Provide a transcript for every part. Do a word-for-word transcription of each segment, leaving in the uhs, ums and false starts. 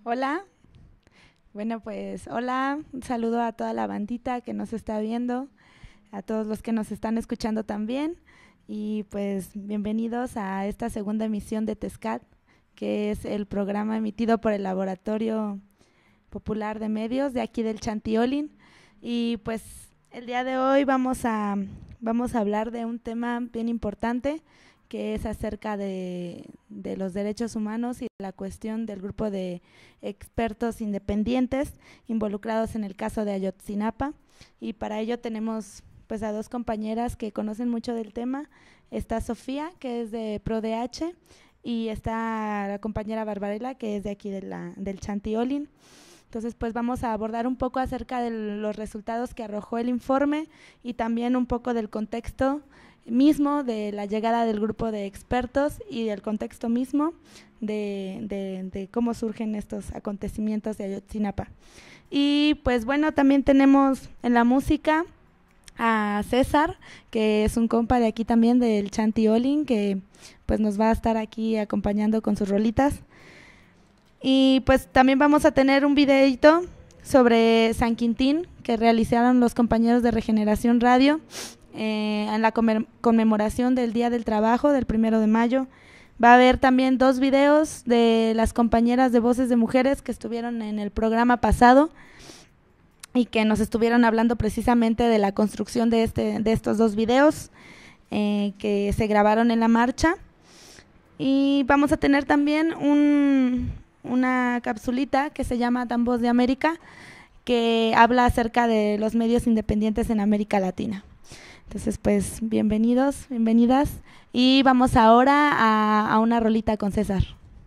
Hola, bueno pues hola, un saludo a toda la bandita que nos está viendo, a todos los que nos están escuchando también y pues bienvenidos a esta segunda emisión de TESCAT, que es el programa emitido por el Laboratorio Popular de Medios de aquí del Chantiolín. Y pues el día de hoy vamos a, vamos a hablar de un tema bien importante, que es acerca de, de los derechos humanos y la cuestión del grupo de expertos independientes involucrados en el caso de Ayotzinapa. Y para ello tenemos pues a dos compañeras que conocen mucho del tema. Está Sofía, que es de ProDH, y está la compañera Barbarella, que es de aquí de la, del Chantiolín. Entonces, pues vamos a abordar un poco acerca de los resultados que arrojó el informe y también un poco del contexto mismo de la llegada del grupo de expertos y del contexto mismo de, de, de cómo surgen estos acontecimientos de Ayotzinapa. Y pues bueno, también tenemos en la música a César, que es un compa de aquí también del Chantiolín, que pues nos va a estar aquí acompañando con sus rolitas. Y pues también vamos a tener un videito sobre San Quintín que realizaron los compañeros de Regeneración Radio eh, en la conmemoración del Día del Trabajo del primero de mayo. Va a haber también dos videos de las compañeras de Voces de Mujeres que estuvieron en el programa pasado y que nos estuvieron hablando precisamente de la construcción de, este, de estos dos videos eh, que se grabaron en la marcha. Y vamos a tener también un, una capsulita que se llama Tan Voz de América, que habla acerca de los medios independientes en América Latina. Entonces, pues, bienvenidos, bienvenidas. Y vamos ahora a, a una rolita con César.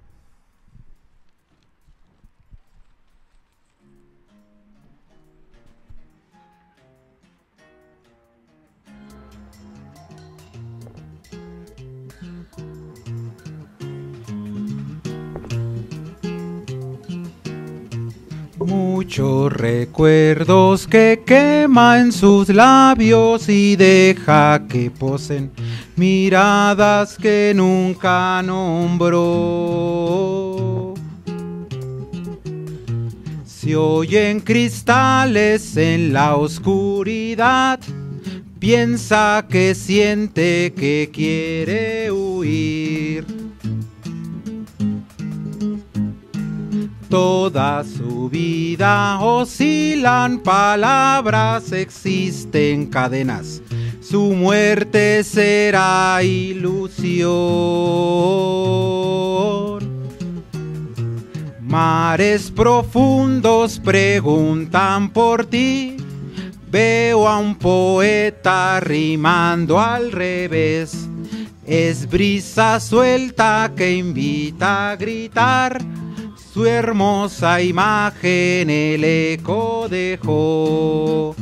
Muchos recuerdos que quema en sus labios y deja que posen miradas que nunca nombró. Se oyen cristales en la oscuridad, piensa que siente que quiere huir. Toda su vida oscilan palabras, existen cadenas, su muerte será ilusión. Mares profundos preguntan por ti, veo a un poeta rimando al revés. Es brisa suelta que invita a gritar, su hermosa imagen el eco dejó.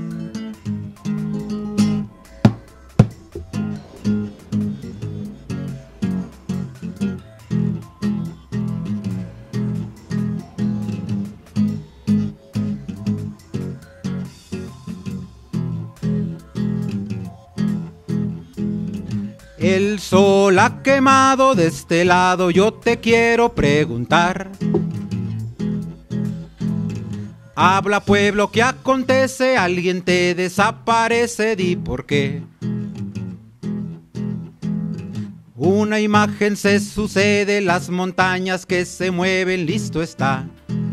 El sol ha quemado de este lado, yo te quiero preguntar. Habla pueblo, ¿qué acontece? Alguien te desaparece, di por qué. Una imagen se sucede, las montañas que se mueven, listo está.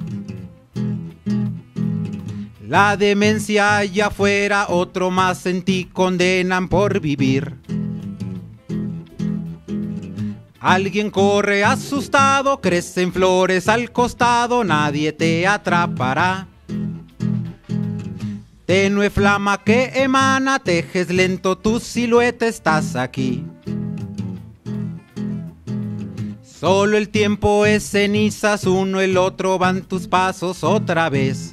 La demencia allá afuera, otro más en ti condenan por vivir. Alguien corre asustado, crecen flores al costado, nadie te atrapará. Tenue flama que emana, tejes lento tu silueta, estás aquí. Solo el tiempo es cenizas, uno el otro van tus pasos otra vez.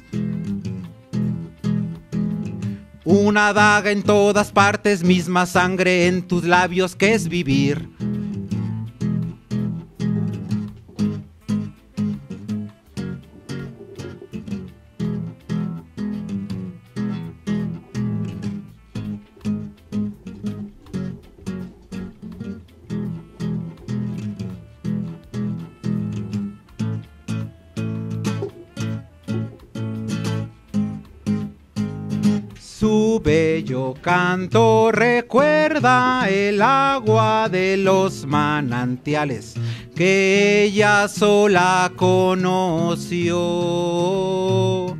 Una daga en todas partes, misma sangre en tus labios, que es vivir. su bello canto recuerda el agua de los manantiales que ella sola conoció.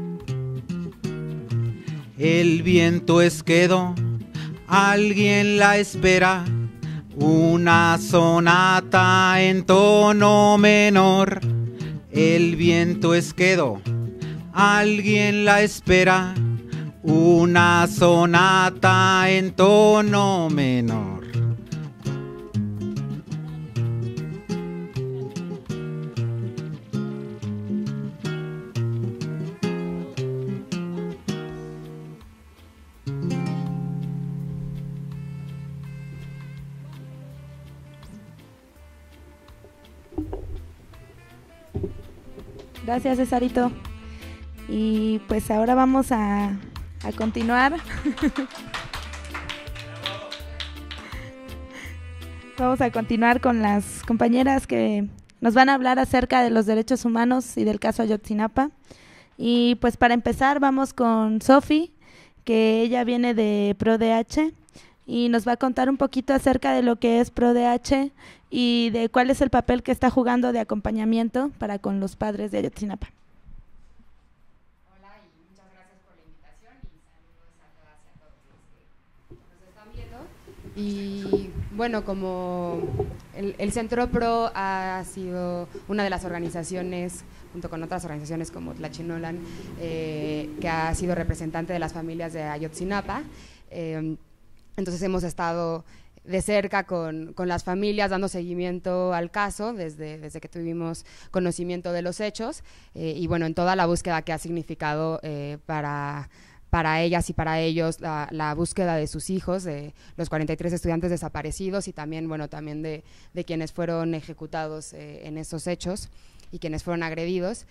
El viento es quedo, alguien la espera, una sonata en tono menor. El viento es quedo, alguien la espera, una sonata en tono menor. Gracias, Cesarito. Y pues ahora vamos a, a continuar. Vamos a continuar con las compañeras que nos van a hablar acerca de los derechos humanos y del caso Ayotzinapa. Y pues para empezar vamos con Sofi, que ella viene de ProDH y nos va a contar un poquito acerca de lo que es ProDH y de cuál es el papel que está jugando de acompañamiento para con los padres de Ayotzinapa. Hola y muchas gracias por la invitación y saludos a todas y a todos los que nos están viendo. Y bueno, como el, el Centro Pro ha sido una de las organizaciones, junto con otras organizaciones como Tlachinolan, eh, que ha sido representante de las familias de Ayotzinapa, eh, entonces hemos estado de cerca con, con las familias, dando seguimiento al caso desde, desde que tuvimos conocimiento de los hechos, eh, y bueno, en toda la búsqueda que ha significado eh, para, para ellas y para ellos la, la búsqueda de sus hijos, de los cuarenta y tres estudiantes desaparecidos y también, bueno, también de, de quienes fueron ejecutados eh, en esos hechos y quienes fueron agredidos.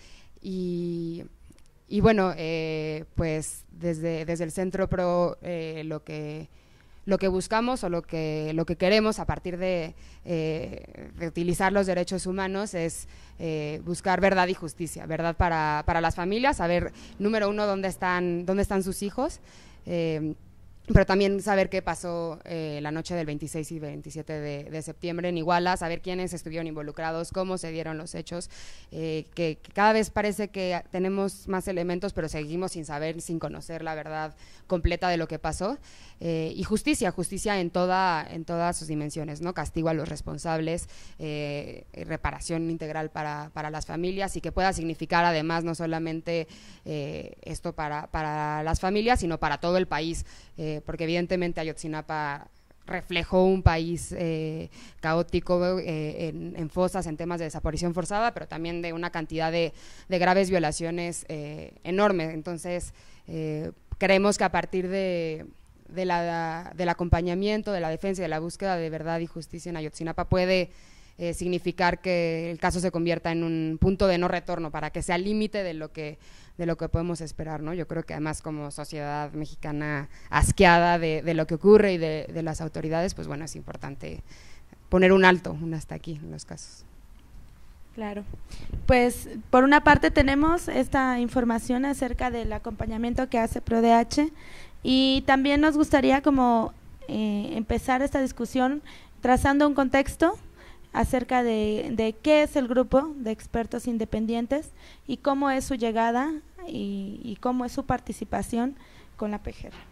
Y, y bueno, eh, pues desde, desde el Centro Pro eh, lo que… Lo que buscamos o lo que, lo que queremos a partir de, eh, de utilizar los derechos humanos es eh, buscar verdad y justicia, verdad para, para las familias, saber, número uno, dónde están, dónde están sus hijos, eh, pero también saber qué pasó eh, la noche del veintiséis y veintisiete de, de septiembre en Iguala, saber quiénes estuvieron involucrados, cómo se dieron los hechos, eh, que, que cada vez parece que tenemos más elementos, pero seguimos sin saber, sin conocer la verdad completa de lo que pasó, eh, y justicia, justicia en toda en todas sus dimensiones, ¿no? Castigo a los responsables, eh, reparación integral para, para las familias y que pueda significar además no solamente eh, esto para, para las familias, sino para todo el país, eh, porque evidentemente Ayotzinapa reflejó un país eh, caótico eh, en, en fosas, en temas de desaparición forzada, pero también de una cantidad de, de graves violaciones eh, enormes. Entonces, eh, creemos que a partir de, de la, del acompañamiento, de la defensa y de la búsqueda de verdad y justicia en Ayotzinapa puede eh, significar que el caso se convierta en un punto de no retorno, para que sea límite de lo que de lo que podemos esperar, ¿no? Yo creo que además como sociedad mexicana asqueada de, de lo que ocurre y de, de las autoridades, pues bueno, es importante poner un alto, un hasta aquí en los casos. Claro, pues por una parte tenemos esta información acerca del acompañamiento que hace ProDH y también nos gustaría como eh, empezar esta discusión trazando un contexto acerca de, de qué es el grupo de expertos independientes y cómo es su llegada y, y cómo es su participación con la P G R.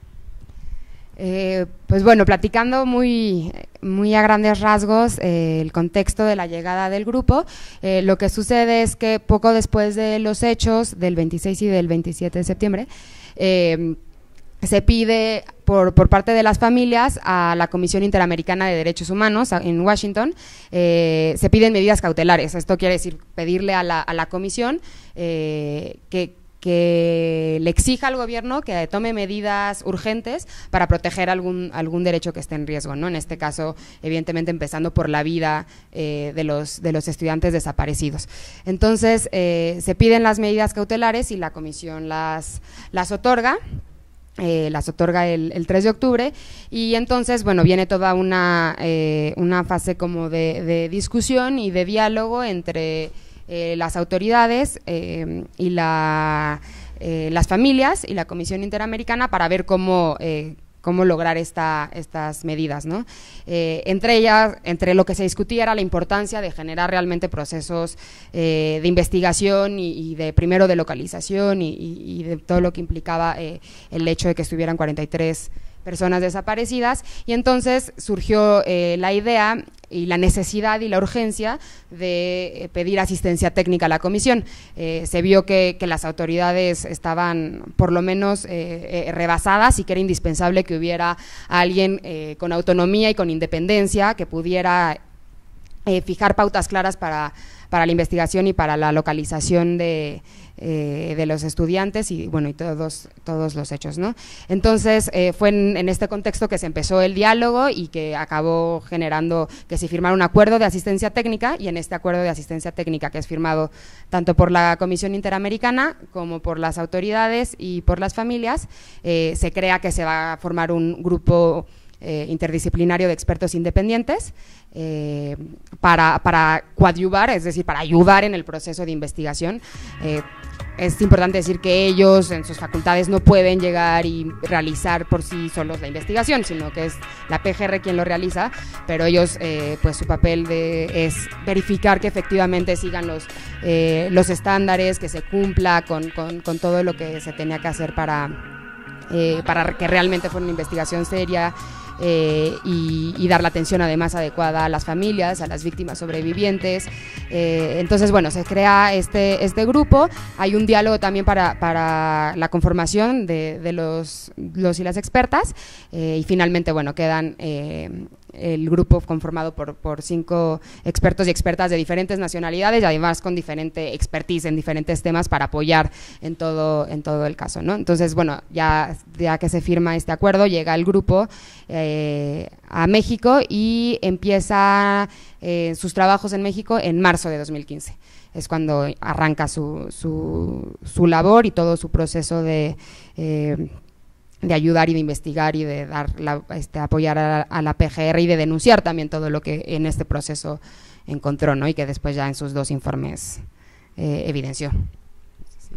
Eh, pues bueno, platicando muy, muy a grandes rasgos eh, el contexto de la llegada del grupo, eh, lo que sucede es que poco después de los hechos del veintiséis y del veintisiete de septiembre, eh, se pide por, por parte de las familias a la Comisión Interamericana de Derechos Humanos en Washington, eh, se piden medidas cautelares. Esto quiere decir pedirle a la, a la comisión eh, que, que le exija al gobierno que tome medidas urgentes para proteger algún, algún derecho que esté en riesgo, ¿no? En este caso, evidentemente, empezando por la vida eh, de, los, de los estudiantes desaparecidos. Entonces, eh, se piden las medidas cautelares y la comisión las, las otorga. Eh, las otorga el, el tres de octubre y entonces, bueno, viene toda una, eh, una fase como de, de discusión y de diálogo entre eh, las autoridades eh, y la eh, las familias y la Comisión Interamericana para ver cómo… Eh, cómo lograr esta, estas medidas, ¿no? Eh, entre ellas, entre lo que se discutía era la importancia de generar realmente procesos eh, de investigación y, y de primero de localización y, y, y de todo lo que implicaba eh, el hecho de que estuvieran cuarenta y tres personas desaparecidas, y entonces surgió eh, la idea y la necesidad y la urgencia de pedir asistencia técnica a la comisión. Eh, se vio que, que las autoridades estaban por lo menos eh, eh, rebasadas y que era indispensable que hubiera alguien eh, con autonomía y con independencia que pudiera eh, fijar pautas claras para, para la investigación y para la localización de… Eh, de los estudiantes y bueno y todos todos los hechos, ¿no? Entonces eh, fue en, en este contexto que se empezó el diálogo y que acabó generando que se firmara un acuerdo de asistencia técnica, y en este acuerdo de asistencia técnica, que es firmado tanto por la Comisión Interamericana como por las autoridades y por las familias, eh, se crea que se va a formar un grupo eh, interdisciplinario de expertos independientes Eh, para, para coadyuvar, es decir, para ayudar en el proceso de investigación. Eh, es importante decir que ellos en sus facultades no pueden llegar y realizar por sí solos la investigación, sino que es la P G R quien lo realiza, pero ellos, eh, pues su papel de, es verificar que efectivamente sigan los, eh, los estándares, que se cumpla con, con, con todo lo que se tenía que hacer para, eh, para que realmente fuera una investigación seria. Eh, y, y dar la atención además adecuada a las familias, a las víctimas sobrevivientes. Eh, entonces, bueno, se crea este, este grupo, hay un diálogo también para, para la conformación de, de los, los y las expertas, eh, y finalmente, bueno, quedan… Eh, el grupo conformado por, por cinco expertos y expertas de diferentes nacionalidades y además con diferente expertise en diferentes temas para apoyar en todo, en todo el caso, ¿no? Entonces, bueno, ya, ya que se firma este acuerdo, llega el grupo eh, a México y empieza eh, sus trabajos en México en marzo de dos mil quince. Es cuando arranca su, su, su labor y todo su proceso de… Eh, de ayudar y de investigar y de dar la, este, apoyar a, a la P G R y de denunciar también todo lo que en este proceso encontró, ¿no? Y que después ya en sus dos informes eh, evidenció. Sí.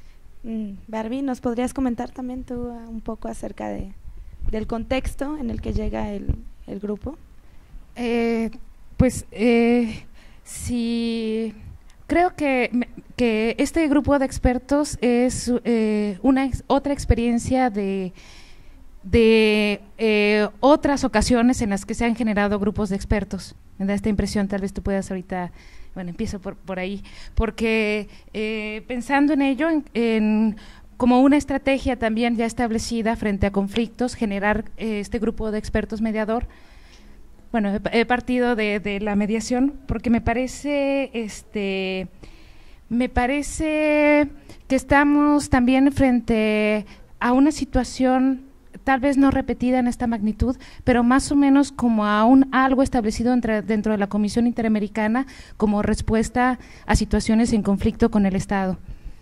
Mm, Barbie, ¿nos podrías comentar también tú uh, un poco acerca de, del contexto en el que llega el, el grupo? Eh, pues eh, si… Creo que, que este grupo de expertos es eh, una ex, otra experiencia de, de eh, otras ocasiones en las que se han generado grupos de expertos. Me da esta impresión, tal vez tú puedas ahorita, bueno, empiezo por, por ahí, porque eh, pensando en ello, en, en, como una estrategia también ya establecida frente a conflictos, generar eh, este grupo de expertos mediador. Bueno, he partido de, de la mediación porque me parece, este, me parece que estamos también frente a una situación tal vez no repetida en esta magnitud, pero más o menos como a un algo establecido entre, dentro de la Comisión Interamericana como respuesta a situaciones en conflicto con el Estado.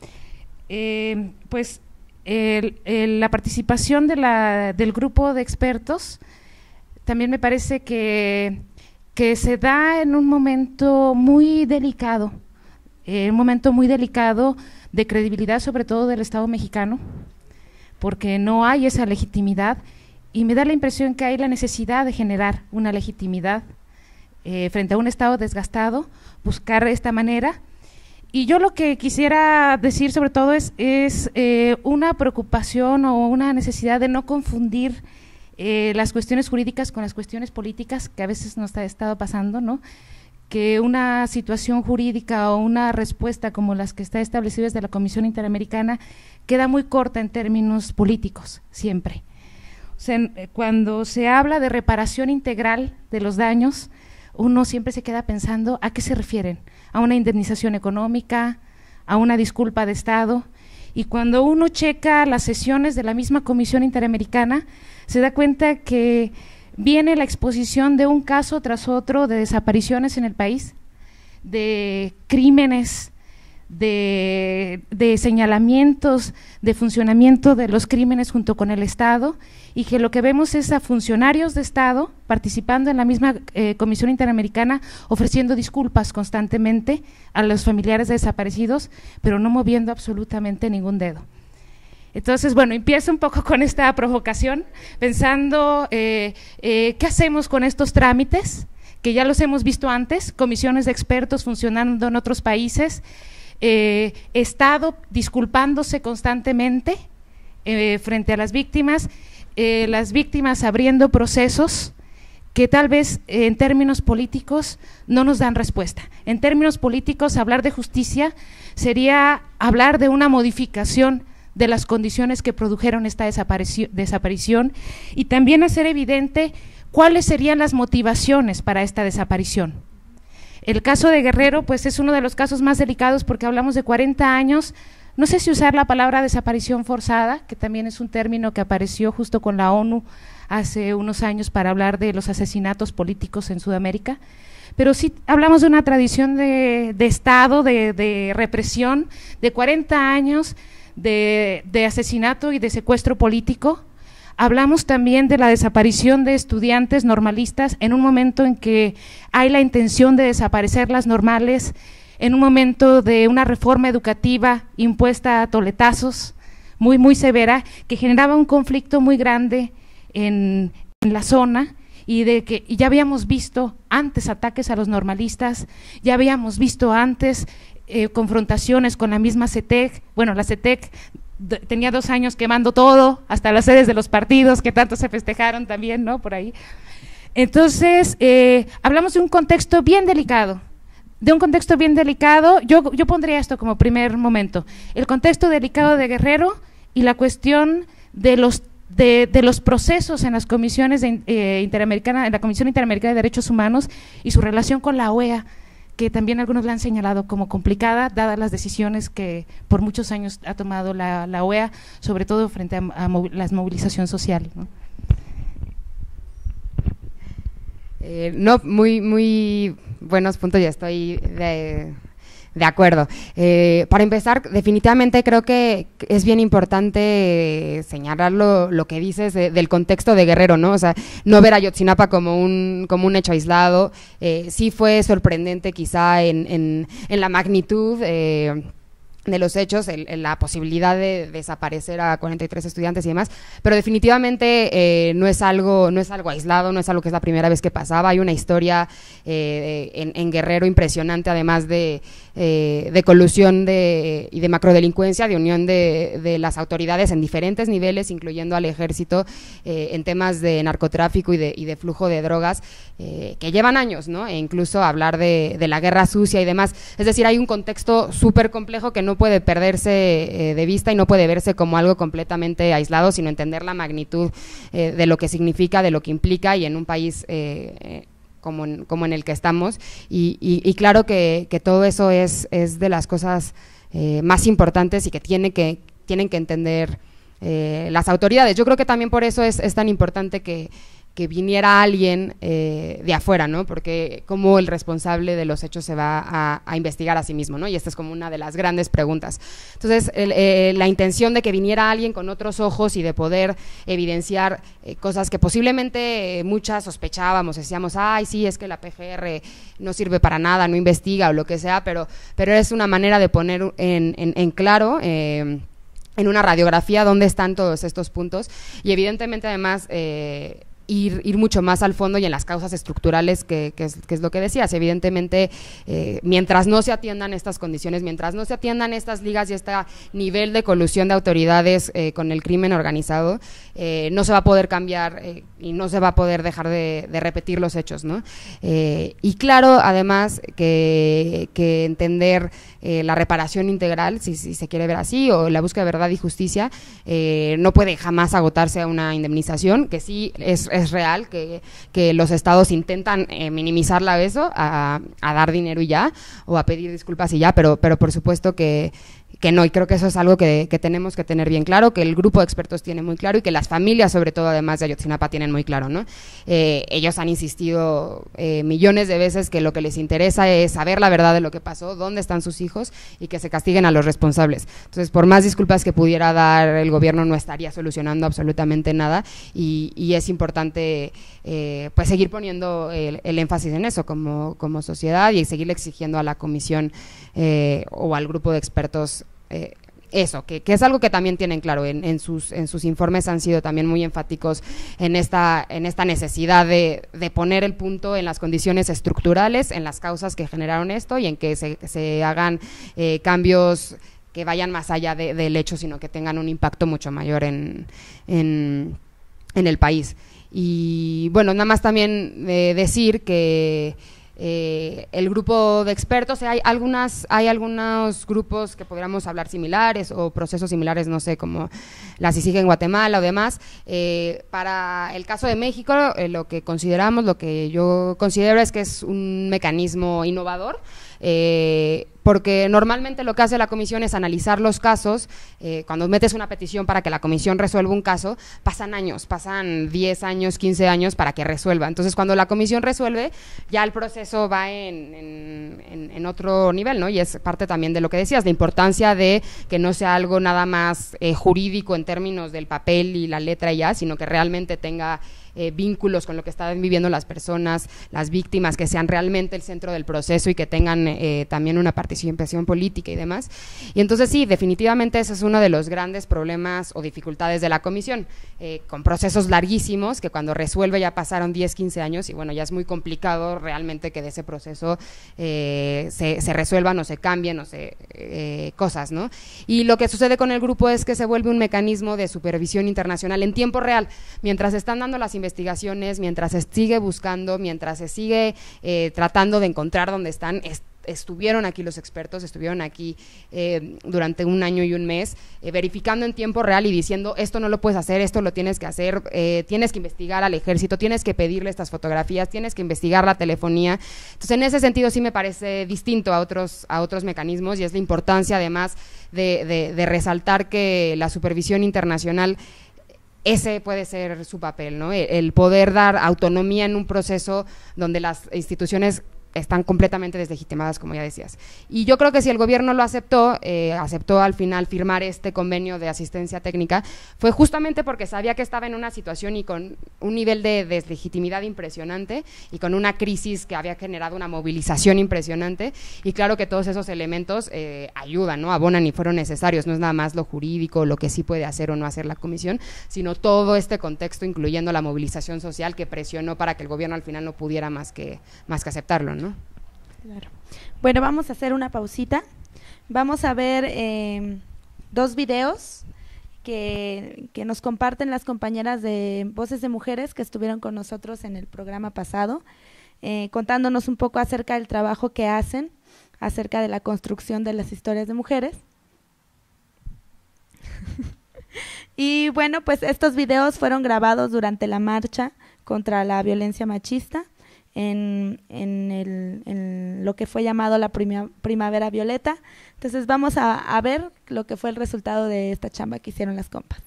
Eh, pues el, el, la participación de la, del grupo de expertos también me parece que, que se da en un momento muy delicado, eh, un momento muy delicado de credibilidad sobre todo del Estado mexicano, porque no hay esa legitimidad y me da la impresión que hay la necesidad de generar una legitimidad eh, frente a un Estado desgastado, buscar esta manera. Y yo lo que quisiera decir sobre todo es, es eh, una preocupación o una necesidad de no confundir Eh, las cuestiones jurídicas con las cuestiones políticas que a veces nos ha estado pasando, ¿no? Que una situación jurídica o una respuesta como las que está establecida desde la Comisión Interamericana queda muy corta en términos políticos, siempre. O sea, cuando se habla de reparación integral de los daños, uno siempre se queda pensando a qué se refieren, a una indemnización económica, a una disculpa de Estado, y cuando uno checa las sesiones de la misma Comisión Interamericana, se da cuenta que viene la exposición de un caso tras otro de desapariciones en el país, de crímenes, de, de señalamientos, de funcionamiento de los crímenes junto con el Estado, y que lo que vemos es a funcionarios de Estado participando en la misma eh, Comisión Interamericana, ofreciendo disculpas constantemente a los familiares de desaparecidos, pero no moviendo absolutamente ningún dedo. Entonces, bueno, empiezo un poco con esta provocación, pensando eh, eh, ¿qué hacemos con estos trámites? Que ya los hemos visto antes, comisiones de expertos funcionando en otros países, eh, Estado disculpándose constantemente eh, frente a las víctimas, eh, las víctimas abriendo procesos que tal vez eh, en términos políticos no nos dan respuesta. En términos políticos, hablar de justicia sería hablar de una modificación de las condiciones que produjeron esta desaparición, desaparición y también hacer evidente cuáles serían las motivaciones para esta desaparición. El caso de Guerrero, pues es uno de los casos más delicados porque hablamos de cuarenta años, no sé si usar la palabra desaparición forzada, que también es un término que apareció justo con la ONU hace unos años para hablar de los asesinatos políticos en Sudamérica, pero sí hablamos de una tradición de, de Estado, de, de represión, de cuarenta años de, de asesinato y de secuestro político. Hablamos también de la desaparición de estudiantes normalistas en un momento en que hay la intención de desaparecer las normales, en un momento de una reforma educativa impuesta a toletazos, muy, muy severa, que generaba un conflicto muy grande en, en la zona, y de que y ya habíamos visto antes ataques a los normalistas, ya habíamos visto antes eh, confrontaciones con la misma CETEC, bueno, la CETEC tenía dos años quemando todo, hasta las sedes de los partidos que tanto se festejaron también, ¿no? Por ahí. Entonces, eh, hablamos de un contexto bien delicado, de un contexto bien delicado, yo, yo pondría esto como primer momento, el contexto delicado de Guerrero y la cuestión de los de, de los procesos en las comisiones de, eh, interamericana, en la Comisión Interamericana de Derechos Humanos y su relación con la O E A, que también algunos la han señalado como complicada, dadas las decisiones que por muchos años ha tomado la, la O E A, sobre todo frente a, a movi la movilización social, ¿no? Eh, no, muy, muy buenos puntos, ya estoy de, de acuerdo. Eh, para empezar, definitivamente creo que es bien importante señalar lo, lo que dices de, del contexto de Guerrero, ¿no? O sea, no ver a Ayotzinapa como un, como un hecho aislado. Eh, sí fue sorprendente quizá en, en, en la magnitud eh, de los hechos, el, el, la posibilidad de desaparecer a cuarenta y tres estudiantes y demás, pero definitivamente eh, no es algo no es algo aislado, no es algo que es la primera vez que pasaba. Hay una historia eh, en, en Guerrero impresionante, además de, eh, de colusión de, y de macrodelincuencia, de unión de, de las autoridades en diferentes niveles, incluyendo al ejército, eh, en temas de narcotráfico y de, y de flujo de drogas, eh, que llevan años, ¿no? E incluso hablar de, de la guerra sucia y demás. Es decir, hay un contexto súper complejo que no puede perderse eh, de vista y no puede verse como algo completamente aislado, sino entender la magnitud eh, de lo que significa, de lo que implica, y en un país eh, eh, como, en, como en el que estamos, y, y, y claro que, que todo eso es, es de las cosas eh, más importantes y que, tiene que tienen que entender eh, las autoridades. Yo creo que también por eso es, es tan importante que que viniera alguien eh, de afuera, ¿no? Porque cómo el responsable de los hechos se va a, a investigar a sí mismo, ¿no? Y esta es como una de las grandes preguntas. Entonces, el, eh, la intención de que viniera alguien con otros ojos y de poder evidenciar eh, cosas que posiblemente eh, muchas sospechábamos, decíamos, ay, sí, es que la P G R no sirve para nada, no investiga o lo que sea, pero, pero es una manera de poner en, en, en claro eh, en una radiografía dónde están todos estos puntos, y evidentemente además eh, Ir, ir mucho más al fondo y en las causas estructurales, que, que, es, que es lo que decías. Evidentemente, eh, mientras no se atiendan estas condiciones, mientras no se atiendan estas ligas y este nivel de colusión de autoridades eh, con el crimen organizado, eh, no se va a poder cambiar eh, y no se va a poder dejar de, de repetir los hechos, ¿no? Eh, y claro, además, que, que entender eh, la reparación integral, si, si se quiere ver así, o la búsqueda de verdad y justicia, eh, no puede jamás agotarse a una indemnización, que sí es es real que, que los estados intentan eh, minimizarla eso, a, a dar dinero y ya, o a pedir disculpas y ya, pero, pero por supuesto que, que no, y creo que eso es algo que, que tenemos que tener bien claro, que el grupo de expertos tiene muy claro y que las familias, sobre todo, además de Ayotzinapa, tienen muy claro, ¿no? Eh, ellos han insistido eh, millones de veces que lo que les interesa es saber la verdad de lo que pasó, dónde están sus hijos y que se castiguen a los responsables. Entonces, por más disculpas que pudiera dar el gobierno, no estaría solucionando absolutamente nada, y, y es importante eh, pues seguir poniendo el, el énfasis en eso como, como sociedad, y seguirle exigiendo a la comisión eh, o al grupo de expertos Eh, eso, que, que es algo que también tienen claro, en, en, sus, en sus informes han sido también muy enfáticos en esta, en esta necesidad de, de poner el punto en las condiciones estructurales, en las causas que generaron esto y en que se, se hagan eh, cambios que vayan más allá de, del hecho, sino que tengan un impacto mucho mayor en, en, en el país. Y bueno, nada más también eh, decir que Eh, el grupo de expertos, hay algunas, hay algunos grupos que podríamos hablar similares o procesos similares, no sé, como la C I C I G en Guatemala o demás. Eh, para el caso de México, eh, lo que consideramos, lo que yo considero es que es un mecanismo innovador, eh, porque normalmente lo que hace la comisión es analizar los casos. Eh, cuando metes una petición para que la comisión resuelva un caso, pasan años, pasan diez años, quince años para que resuelva. Entonces, cuando la comisión resuelve, ya el proceso va en, en, en, en otro nivel, ¿no? Y es parte también de lo que decías, la importancia de que no sea algo nada más eh, jurídico en términos del papel y la letra y ya, sino que realmente tenga Eh, vínculos con lo que están viviendo las personas, las víctimas, que sean realmente el centro del proceso y que tengan eh, también una participación política y demás. Y entonces sí, definitivamente ese es uno de los grandes problemas o dificultades de la comisión, eh, con procesos larguísimos que cuando resuelve ya pasaron diez, quince años y bueno, ya es muy complicado realmente que de ese proceso eh, se, se resuelvan o se cambien o se eh, cosas, ¿no? Y lo que sucede con el grupo es que se vuelve un mecanismo de supervisión internacional en tiempo real, mientras están dando las investigaciones investigaciones, mientras se sigue buscando, mientras se sigue eh, tratando de encontrar dónde están, est estuvieron aquí los expertos, estuvieron aquí eh, durante un año y un mes, eh, verificando en tiempo real y diciendo esto no lo puedes hacer, esto lo tienes que hacer, eh, tienes que investigar al ejército, tienes que pedirle estas fotografías, tienes que investigar la telefonía. Entonces, en ese sentido sí me parece distinto a otros, a otros mecanismos y es la importancia además de, de, de resaltar que la supervisión internacional, ese puede ser su papel, ¿no? El poder dar autonomía en un proceso donde las instituciones están completamente deslegitimadas, como ya decías. Y yo creo que si el gobierno lo aceptó, eh, aceptó al final firmar este convenio de asistencia técnica, fue justamente porque sabía que estaba en una situación y con un nivel de deslegitimidad impresionante y con una crisis que había generado una movilización impresionante, y claro que todos esos elementos eh, ayudan, ¿no? Abonan y fueron necesarios, no es nada más lo jurídico, lo que sí puede hacer o no hacer la comisión, sino todo este contexto, incluyendo la movilización social que presionó para que el gobierno al final no pudiera más que, más que aceptarlo, ¿no? Claro. Bueno, vamos a hacer una pausita. Vamos a ver eh, dos videos que, que nos comparten las compañeras de Voces de Mujeres que estuvieron con nosotros en el programa pasado, eh, contándonos un poco acerca del trabajo que hacen, acerca de la construcción de las historias de mujeres. Y bueno, pues estos videos fueron grabados durante la marcha contra la violencia machista, En, en, el, en lo que fue llamado la prima, Primavera Violeta. Entonces vamos a, a ver lo que fue el resultado de esta chamba que hicieron las compas.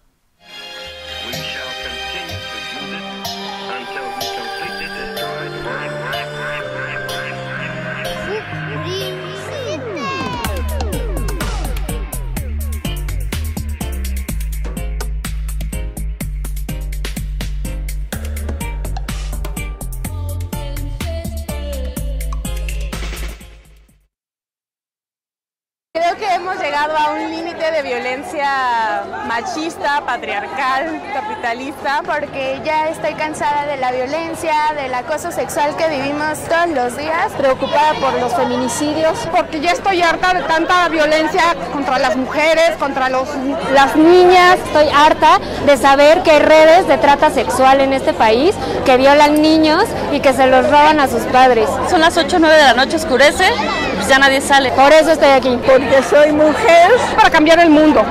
Creo que hemos llegado a un límite de violencia machista, patriarcal, capitalista, porque ya estoy cansada de la violencia, del acoso sexual que vivimos todos los días, preocupada por los feminicidios, porque ya estoy harta de tanta violencia contra las mujeres, contra los, las niñas. Estoy harta de saber que hay redes de trata sexual en este país, que violan niños y que se los roban a sus padres. Son las ocho o nueve de la noche, oscurece, pues ya nadie sale. Por eso estoy aquí, porque soy mujer para cambiar el mundo.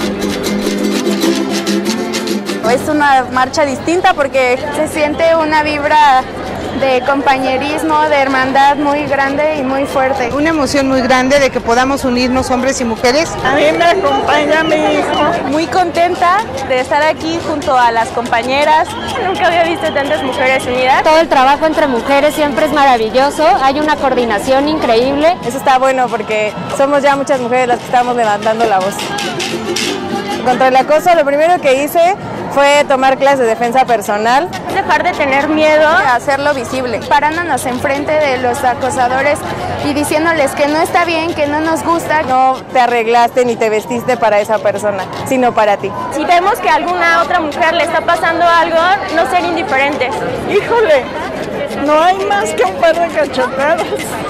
Es una marcha distinta porque se siente una vibra de compañerismo, de hermandad muy grande y muy fuerte. Una emoción muy grande de que podamos unirnos hombres y mujeres. A mí me acompaña mi hijo. Muy contenta de estar aquí junto a las compañeras. Nunca había visto tantas mujeres unidas. Todo el trabajo entre mujeres siempre es maravilloso, hay una coordinación increíble. Eso está bueno porque somos ya muchas mujeres las que estamos levantando la voz. Contra el acoso, lo primero que hice fue tomar clases de defensa personal. Dejar de tener miedo. Hacerlo visible. Parándonos enfrente de los acosadores y diciéndoles que no está bien, que no nos gusta. No te arreglaste ni te vestiste para esa persona, sino para ti. Si vemos que a alguna otra mujer le está pasando algo, no ser indiferentes. Híjole, no hay más que un par de cachetadas.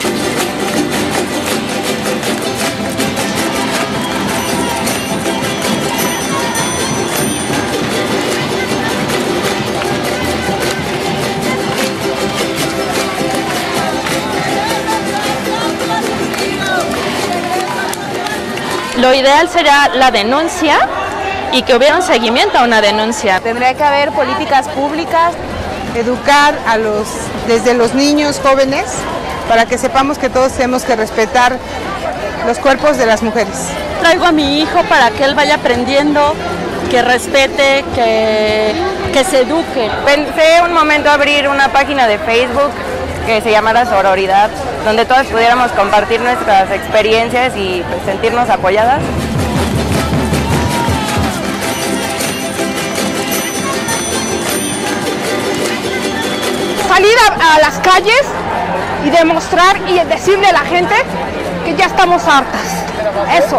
Lo ideal sería la denuncia y que hubiera un seguimiento a una denuncia. Tendría que haber políticas públicas, educar a los, desde los niños jóvenes, para que sepamos que todos tenemos que respetar los cuerpos de las mujeres. Traigo a mi hijo para que él vaya aprendiendo, que respete, que, que se eduque. Pensé un momento abrir una página de Facebook que se llamara Sororidad, donde todas pudiéramos compartir nuestras experiencias y pues, sentirnos apoyadas. Salir a, a las calles y demostrar y decirle a la gente que ya estamos hartas. Eso.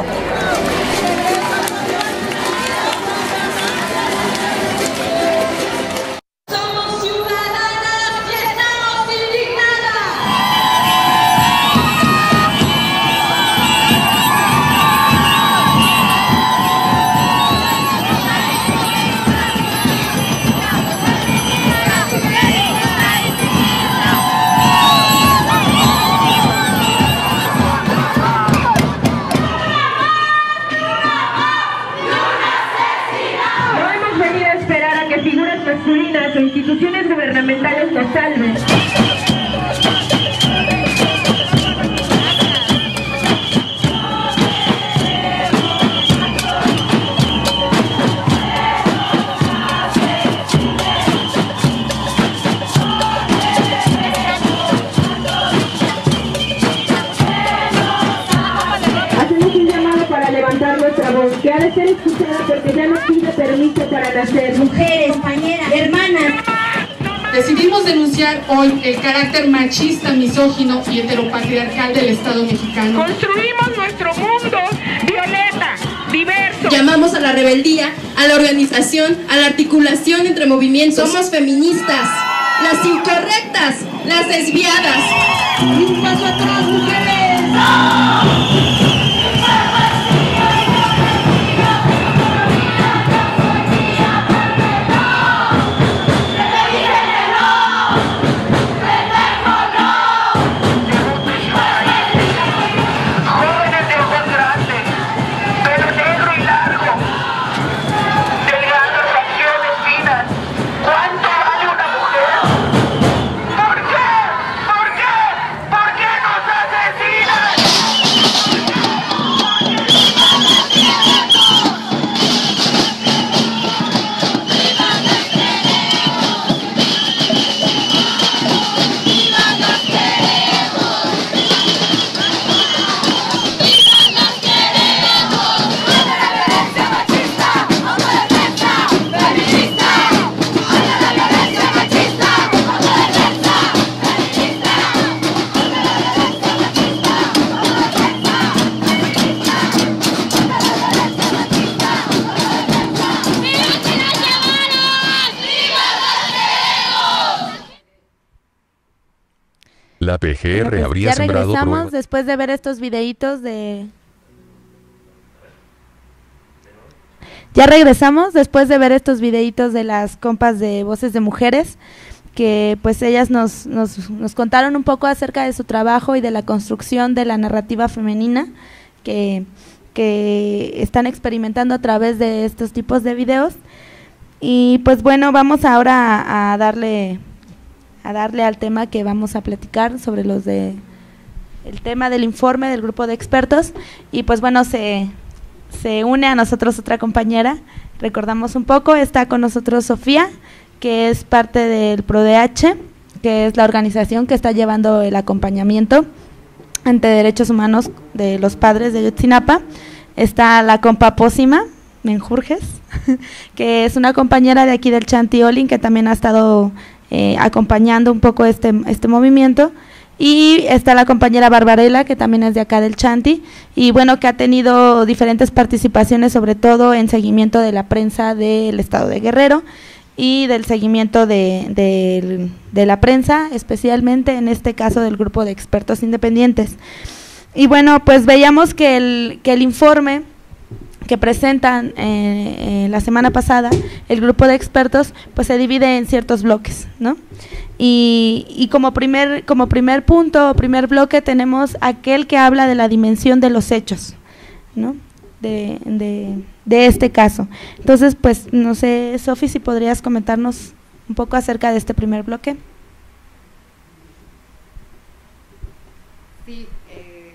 O instituciones gubernamentales nos salven. Hacemos un llamado para levantar nuestra voz, que ha de ser escuchada porque ya no pide permiso para nacer. Mujeres, compañeras, hermanas. Decidimos denunciar hoy el carácter machista, misógino y heteropatriarcal del Estado mexicano. Construimos nuestro mundo violeta, diverso. Llamamos a la rebeldía, a la organización, a la articulación entre movimientos. Somos feministas, las incorrectas, las desviadas. Y un paso atrás, mujeres. ¡No! La P G R Bueno, pues habría ya sembrado regresamos pruebas. después de ver estos videitos de... Ya regresamos después de ver estos videitos de las compas de Voces de Mujeres, que pues ellas nos, nos, nos contaron un poco acerca de su trabajo y de la construcción de la narrativa femenina que, que están experimentando a través de estos tipos de videos. Y pues bueno, vamos ahora a, a darle... a darle al tema que vamos a platicar sobre los de el tema del informe del grupo de expertos. Y pues bueno, se, se une a nosotros otra compañera. Recordamos un poco, está con nosotros Sofía, que es parte del PRODH, que es la organización que está llevando el acompañamiento ante derechos humanos de los padres de Ayotzinapa. Está la compa Pósima, Menjurjes, que es una compañera de aquí del Chanti Olin, que también ha estado eh, acompañando un poco este, este movimiento. Y está la compañera Barbarella, que también es de acá del Chanti, y bueno, que ha tenido diferentes participaciones, sobre todo en seguimiento de la prensa del estado de Guerrero y del seguimiento de, de, de la prensa, especialmente en este caso del grupo de expertos independientes. Y bueno, pues veíamos que el, que el informe que presentan eh, eh, la semana pasada, el grupo de expertos, pues se divide en ciertos bloques, ¿no? Y, y como primer como primer punto, primer bloque, tenemos aquel que habla de la dimensión de los hechos, ¿no? De, de, de este caso. Entonces, pues, no sé, Sofi, si podrías comentarnos un poco acerca de este primer bloque. Sí. Eh,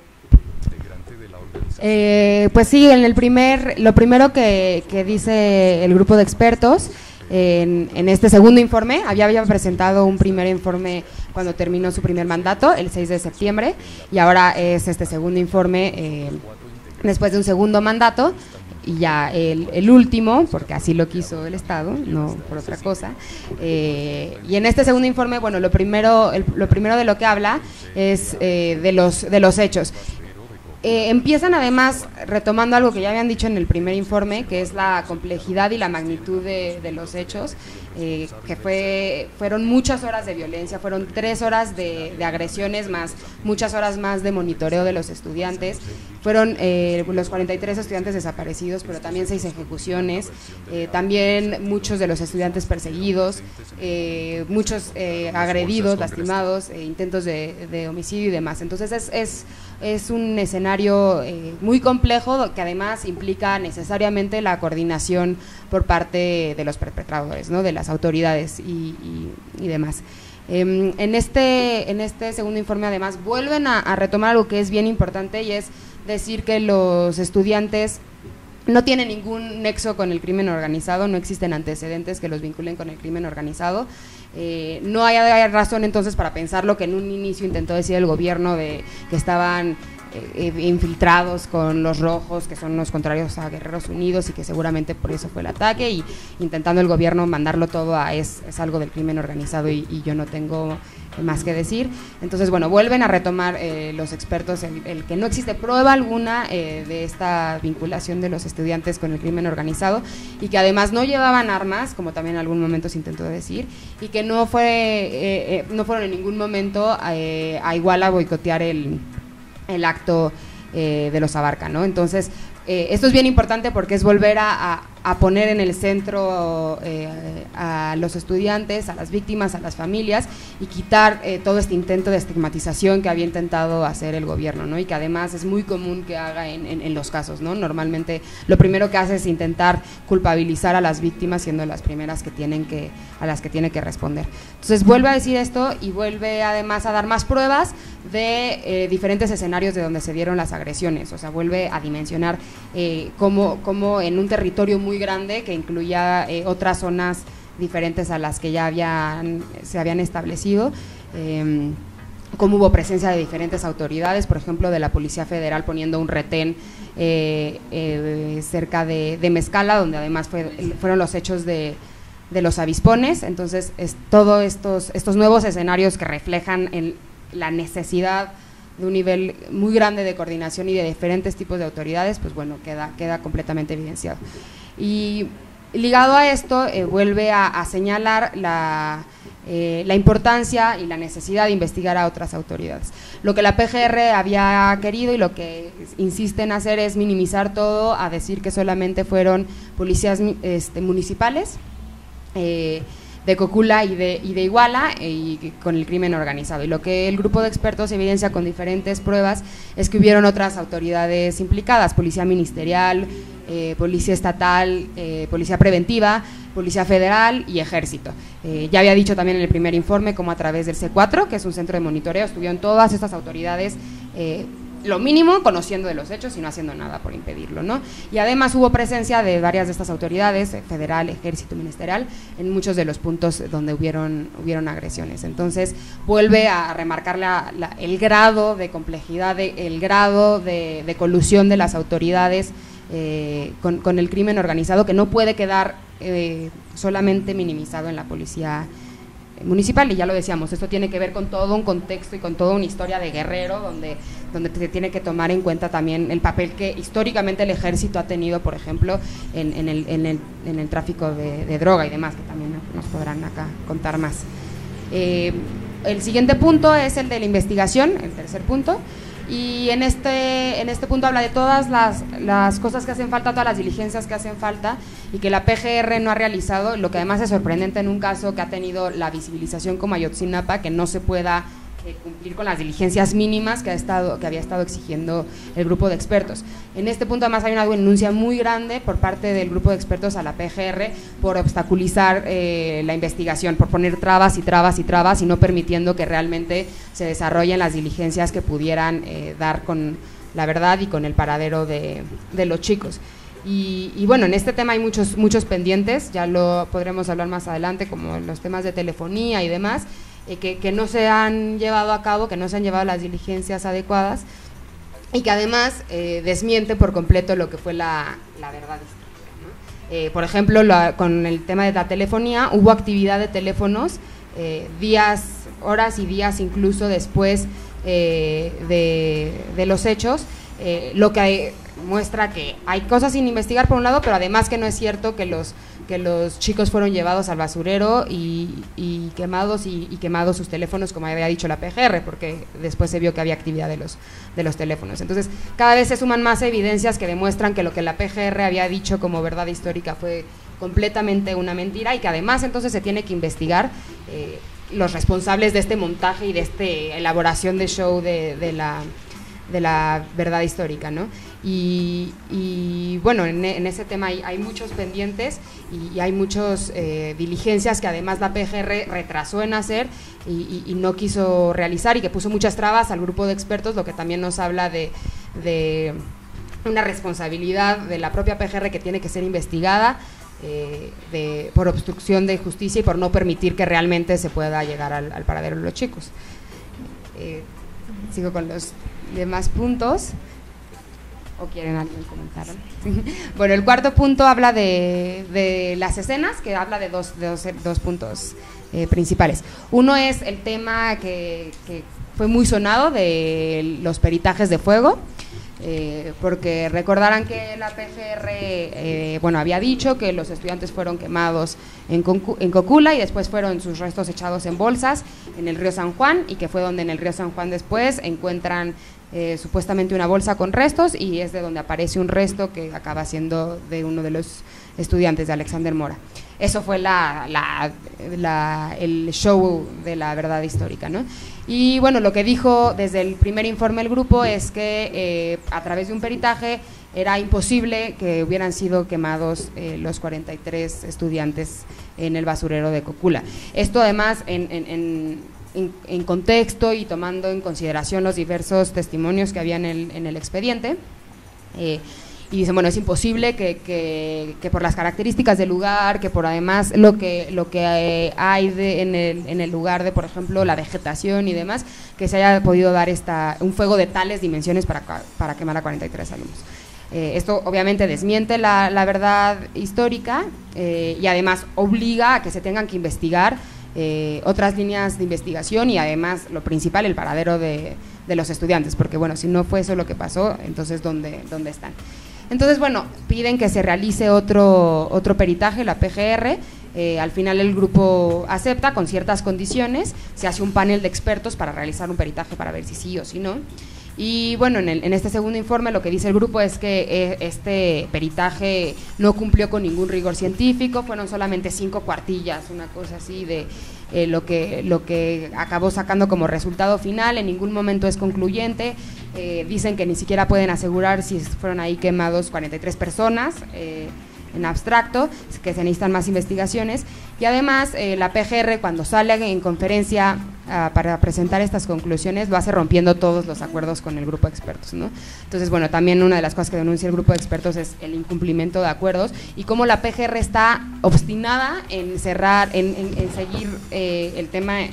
eh, pues sí, en el primer, lo primero que, que dice el grupo de expertos, En, en este segundo informe, había, había presentado un primer informe cuando terminó su primer mandato, el seis de septiembre, y ahora es este segundo informe eh, después de un segundo mandato, y ya el, el último, porque así lo quiso el Estado, no por otra cosa. Eh, y en este segundo informe, bueno, lo primero, el, lo primero de lo que habla es eh, de, los, de los hechos. Eh, empiezan además retomando algo que ya habían dicho en el primer informe, que es la complejidad y la magnitud de, de los hechos, eh, que fue fueron muchas horas de violencia, fueron tres horas de, de agresiones más muchas horas más de monitoreo de los estudiantes, fueron eh, los cuarenta y tres estudiantes desaparecidos, pero también seis ejecuciones, eh, también muchos de los estudiantes perseguidos, eh, muchos eh, agredidos, lastimados, eh, intentos de, de homicidio y demás. Entonces es, es, es un escenario eh, muy complejo, que además implica necesariamente la coordinación por parte de los perpetradores, ¿no? De las autoridades y, y, y demás. Eh, en, este, en este segundo informe además vuelven a, a retomar algo que es bien importante, y es decir que los estudiantes no tienen ningún nexo con el crimen organizado, no existen antecedentes que los vinculen con el crimen organizado. Eh, no hay, hay razón entonces para pensar lo que en un inicio intentó decir el gobierno, de que estaban eh, infiltrados con los rojos, que son los contrarios a Guerreros Unidos, y que seguramente por eso fue el ataque, y intentando el gobierno mandarlo todo a es, es algo del crimen organizado, y, y yo no tengo más que decir. Entonces, bueno, vuelven a retomar eh, los expertos el, el que no existe prueba alguna eh, de esta vinculación de los estudiantes con el crimen organizado, y que además no llevaban armas, como también en algún momento se intentó decir, y que no fue eh, eh, no fueron en ningún momento eh, a Iguala a boicotear el, el acto eh, de los Abarca, ¿no? Entonces, eh, esto es bien importante porque es volver a, a a poner en el centro eh, a los estudiantes, a las víctimas, a las familias, y quitar eh, todo este intento de estigmatización que había intentado hacer el gobierno, ¿no? Y que además es muy común que haga en, en, en los casos, ¿no? Normalmente lo primero que hace es intentar culpabilizar a las víctimas, siendo las primeras que tienen que, a las que tiene que responder. Entonces vuelve a decir esto, y vuelve además a dar más pruebas de eh, diferentes escenarios de donde se dieron las agresiones. O sea, vuelve a dimensionar eh, cómo, cómo en un territorio muy muy grande, que incluía eh, otras zonas diferentes a las que ya habían, se habían establecido, eh, cómo hubo presencia de diferentes autoridades, por ejemplo de la Policía Federal poniendo un retén eh, eh, cerca de, de Mezcala, donde además fue, fueron los hechos de, de los avispones. Entonces es todos estos, estos nuevos escenarios que reflejan el, la necesidad de un nivel muy grande de coordinación y de diferentes tipos de autoridades, pues bueno, queda, queda completamente evidenciado. Y ligado a esto, eh, vuelve a, a señalar la, eh, la importancia y la necesidad de investigar a otras autoridades. Lo que la P G R había querido y lo que insiste en hacer es minimizar todo, a decir que solamente fueron policías este, municipales, eh, de Cocula y de, y de Iguala, y con el crimen organizado. Y lo que el grupo de expertos evidencia con diferentes pruebas es que hubieron otras autoridades implicadas: policía ministerial, eh, policía estatal, eh, policía preventiva, policía federal y ejército. Eh, ya había dicho también en el primer informe como a través del C cuatro, que es un centro de monitoreo, estuvieron todas estas autoridades eh, lo mínimo conociendo de los hechos y no haciendo nada por impedirlo, ¿no? Y además hubo presencia de varias de estas autoridades, federal, ejército, ministerial, en muchos de los puntos donde hubieron, hubieron agresiones. Entonces vuelve a remarcar la, la, el grado de complejidad, de, el grado de, de colusión de las autoridades eh, con, con el crimen organizado, que no puede quedar eh, solamente minimizado en la policía municipal. Y ya lo decíamos, esto tiene que ver con todo un contexto y con toda una historia de Guerrero, donde, donde se tiene que tomar en cuenta también el papel que históricamente el ejército ha tenido, por ejemplo, en, en, el, en, el, en el tráfico de, de droga y demás, que también nos podrán acá contar más. Eh, el siguiente punto es el de la investigación, el tercer punto, y en este, en este punto habla de todas las, las cosas que hacen falta, todas las diligencias que hacen falta y que la P G R no ha realizado, lo que además es sorprendente en un caso que ha tenido la visibilización como Ayotzinapa, que no se pueda eh, cumplir con las diligencias mínimas que, ha estado, que había estado exigiendo el grupo de expertos. En este punto además hay una denuncia muy grande por parte del grupo de expertos a la P G R por obstaculizar eh, la investigación, por poner trabas y trabas y trabas y no permitiendo que realmente se desarrollen las diligencias que pudieran eh, dar con la verdad y con el paradero de, de los chicos. Y, y bueno, en este tema hay muchos, muchos pendientes, ya lo podremos hablar más adelante, como los temas de telefonía y demás, eh, que, que no se han llevado a cabo, que no se han llevado las diligencias adecuadas y que además eh, desmiente por completo lo que fue la, la verdad histórica, ¿no? Eh, por ejemplo, la, con el tema de la telefonía, hubo actividad de teléfonos eh, días, horas y días incluso después eh, de, de los hechos, eh, lo que hay, muestra que hay cosas sin investigar por un lado, pero además que no es cierto que los que los chicos fueron llevados al basurero y, y quemados y, y quemados sus teléfonos, como había dicho la P G R, porque después se vio que había actividad de los, de los teléfonos. Entonces, cada vez se suman más evidencias que demuestran que lo que la P G R había dicho como verdad histórica fue completamente una mentira y que además entonces se tiene que investigar eh, los responsables de este montaje y de esta elaboración de show de, de la de la verdad histórica, ¿no? Y, y bueno, en, en ese tema hay, hay muchos pendientes y, y hay muchas eh, diligencias que además la P G R retrasó en hacer y, y, y no quiso realizar y que puso muchas trabas al grupo de expertos, lo que también nos habla de, de una responsabilidad de la propia P G R que tiene que ser investigada eh, de, por obstrucción de justicia y por no permitir que realmente se pueda llegar al, al paradero de los chicos. Eh, sigo con los demás puntos. ¿O quieren alguien comentar? Bueno, el cuarto punto habla de, de las escenas, que habla de dos, de dos, dos puntos eh, principales. Uno es el tema que, que fue muy sonado de los peritajes de fuego, eh, porque recordarán que la P G R eh, bueno, había dicho que los estudiantes fueron quemados en, Concu en Cocula y después fueron sus restos echados en bolsas en el río San Juan, y que fue donde en el río San Juan después encuentran Eh, supuestamente una bolsa con restos y es de donde aparece un resto que acaba siendo de uno de los estudiantes de Alexander Mora. Eso fue la, la, la, el show de la verdad histórica, ¿no? Y bueno, lo que dijo desde el primer informe el grupo es que eh, a través de un peritaje era imposible que hubieran sido quemados eh, los cuarenta y tres estudiantes en el basurero de Cocula. Esto además en, en, en En, en contexto y tomando en consideración los diversos testimonios que había en el, en el expediente, eh, y dicen, bueno, es imposible que, que, que por las características del lugar, que por además lo que, lo que hay de, en, el, en el lugar de, por ejemplo, la vegetación y demás, que se haya podido dar esta, un fuego de tales dimensiones para, para quemar a cuarenta y tres alumnos. Eh, esto obviamente desmiente la, la verdad histórica eh, y además obliga a que se tengan que investigar Eh, otras líneas de investigación y además lo principal, el paradero de, de los estudiantes, porque bueno, si no fue eso lo que pasó, entonces ¿dónde, dónde están? Entonces bueno, piden que se realice otro, otro peritaje, la P G R, eh, al final el grupo acepta con ciertas condiciones, se hace un panel de expertos para realizar un peritaje para ver si sí o si no. Y bueno, en, el, en este segundo informe lo que dice el grupo es que eh, este peritaje no cumplió con ningún rigor científico, fueron solamente cinco cuartillas, una cosa así de eh, lo, que, lo que acabó sacando como resultado final, en ningún momento es concluyente, eh, dicen que ni siquiera pueden asegurar si fueron ahí quemados cuarenta y tres personas, eh, en abstracto, que se necesitan más investigaciones, y además eh, la P G R cuando sale en conferencia uh, para presentar estas conclusiones lo hace rompiendo todos los acuerdos con el grupo de expertos, ¿no? Entonces bueno, también una de las cosas que denuncia el grupo de expertos es el incumplimiento de acuerdos y cómo la P G R está obstinada en cerrar, en, en, en seguir eh, el tema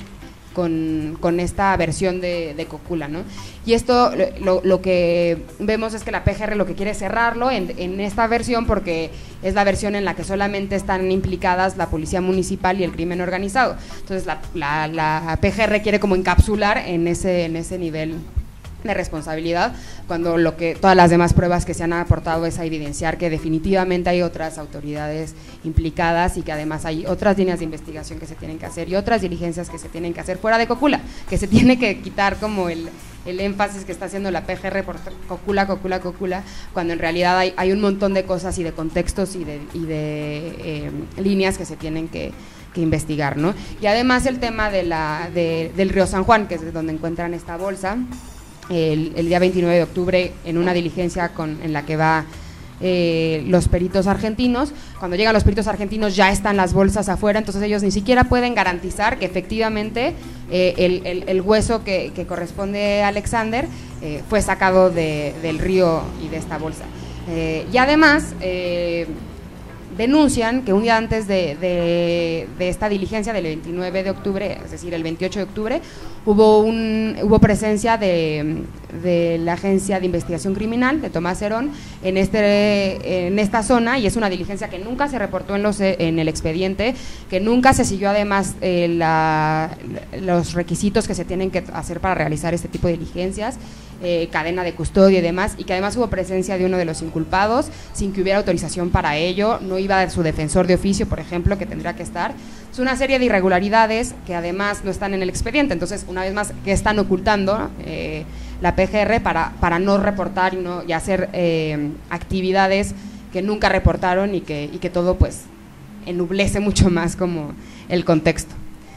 con, con esta versión de, de Cocula, ¿no? Y esto lo, lo que vemos es que la P G R lo que quiere es cerrarlo en, en esta versión, porque es la versión en la que solamente están implicadas la policía municipal y el crimen organizado. Entonces la, la, la P G R quiere como encapsular en ese, en ese nivel de responsabilidad, cuando lo que todas las demás pruebas que se han aportado es a evidenciar que definitivamente hay otras autoridades implicadas y que además hay otras líneas de investigación que se tienen que hacer y otras diligencias que se tienen que hacer fuera de Cocula, que se tiene que quitar como el, el énfasis que está haciendo la P G R por Cocula, Cocula, Cocula, cuando en realidad hay, hay un montón de cosas y de contextos y de, y de eh, líneas que se tienen que que investigar, ¿no? Y además el tema de la, de, del río San Juan, que es donde encuentran esta bolsa, El, el día veintinueve de octubre, en una diligencia con, en la que va eh, los peritos argentinos. Cuando llegan los peritos argentinos ya están las bolsas afuera, entonces ellos ni siquiera pueden garantizar que efectivamente eh, el, el, el hueso que, que corresponde a Alexander eh, fue sacado de, del río y de esta bolsa. Eh, y además eh, denuncian que un día antes de, de, de esta diligencia del veintinueve de octubre, es decir, el veintiocho de octubre, hubo un hubo presencia de, de la Agencia de Investigación Criminal de Tomás Herón en este en esta zona, y es una diligencia que nunca se reportó en los en el expediente, que nunca se siguió además eh, la, los requisitos que se tienen que hacer para realizar este tipo de diligencias, eh, cadena de custodia y demás, y que además hubo presencia de uno de los inculpados sin que hubiera autorización para ello, no iba su defensor de oficio, por ejemplo, que tendría que estar. Es una serie de irregularidades que además no están en el expediente, entonces una vez más, ¿qué están ocultando eh, la P G R para, para no reportar y, no, y hacer eh, actividades que nunca reportaron y que, y que todo pues ennublece mucho más como el contexto?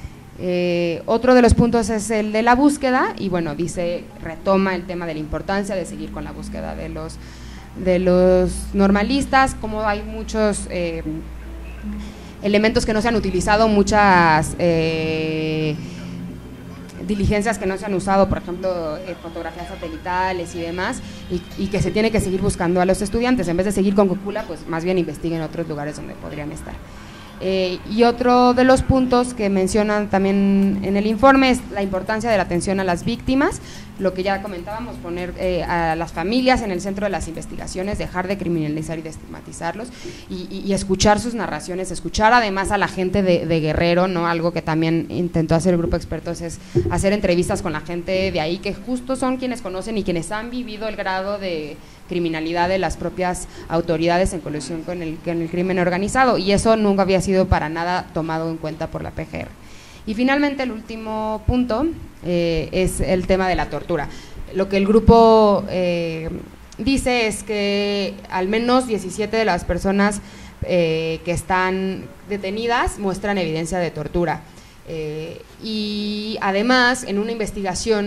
Eh, otro de los puntos es el de la búsqueda, y bueno, dice, retoma el tema de la importancia de seguir con la búsqueda de los de los normalistas, como hay muchos eh, elementos que no se han utilizado, muchas eh, diligencias que no se han usado, por ejemplo, eh, fotografías satelitales y demás, y, y que se tiene que seguir buscando a los estudiantes, en vez de seguir con Cocula, pues más bien investiguen otros lugares donde podrían estar. Eh, y otro de los puntos que mencionan también en el informe es la importancia de la atención a las víctimas, lo que ya comentábamos, poner eh, a las familias en el centro de las investigaciones, dejar de criminalizar y de estigmatizarlos, y, y, y escuchar sus narraciones, escuchar además a la gente de, de Guerrero, ¿no? Algo que también intentó hacer el grupo de expertos es hacer entrevistas con la gente de ahí, que justo son quienes conocen y quienes han vivido el grado de criminalidad de las propias autoridades en colusión con el, con el crimen organizado, y eso nunca había sido para nada tomado en cuenta por la P G R. Y finalmente el último punto eh, es el tema de la tortura. Lo que el grupo eh, dice es que al menos diecisiete de las personas eh, que están detenidas muestran evidencia de tortura, eh, y además en una investigación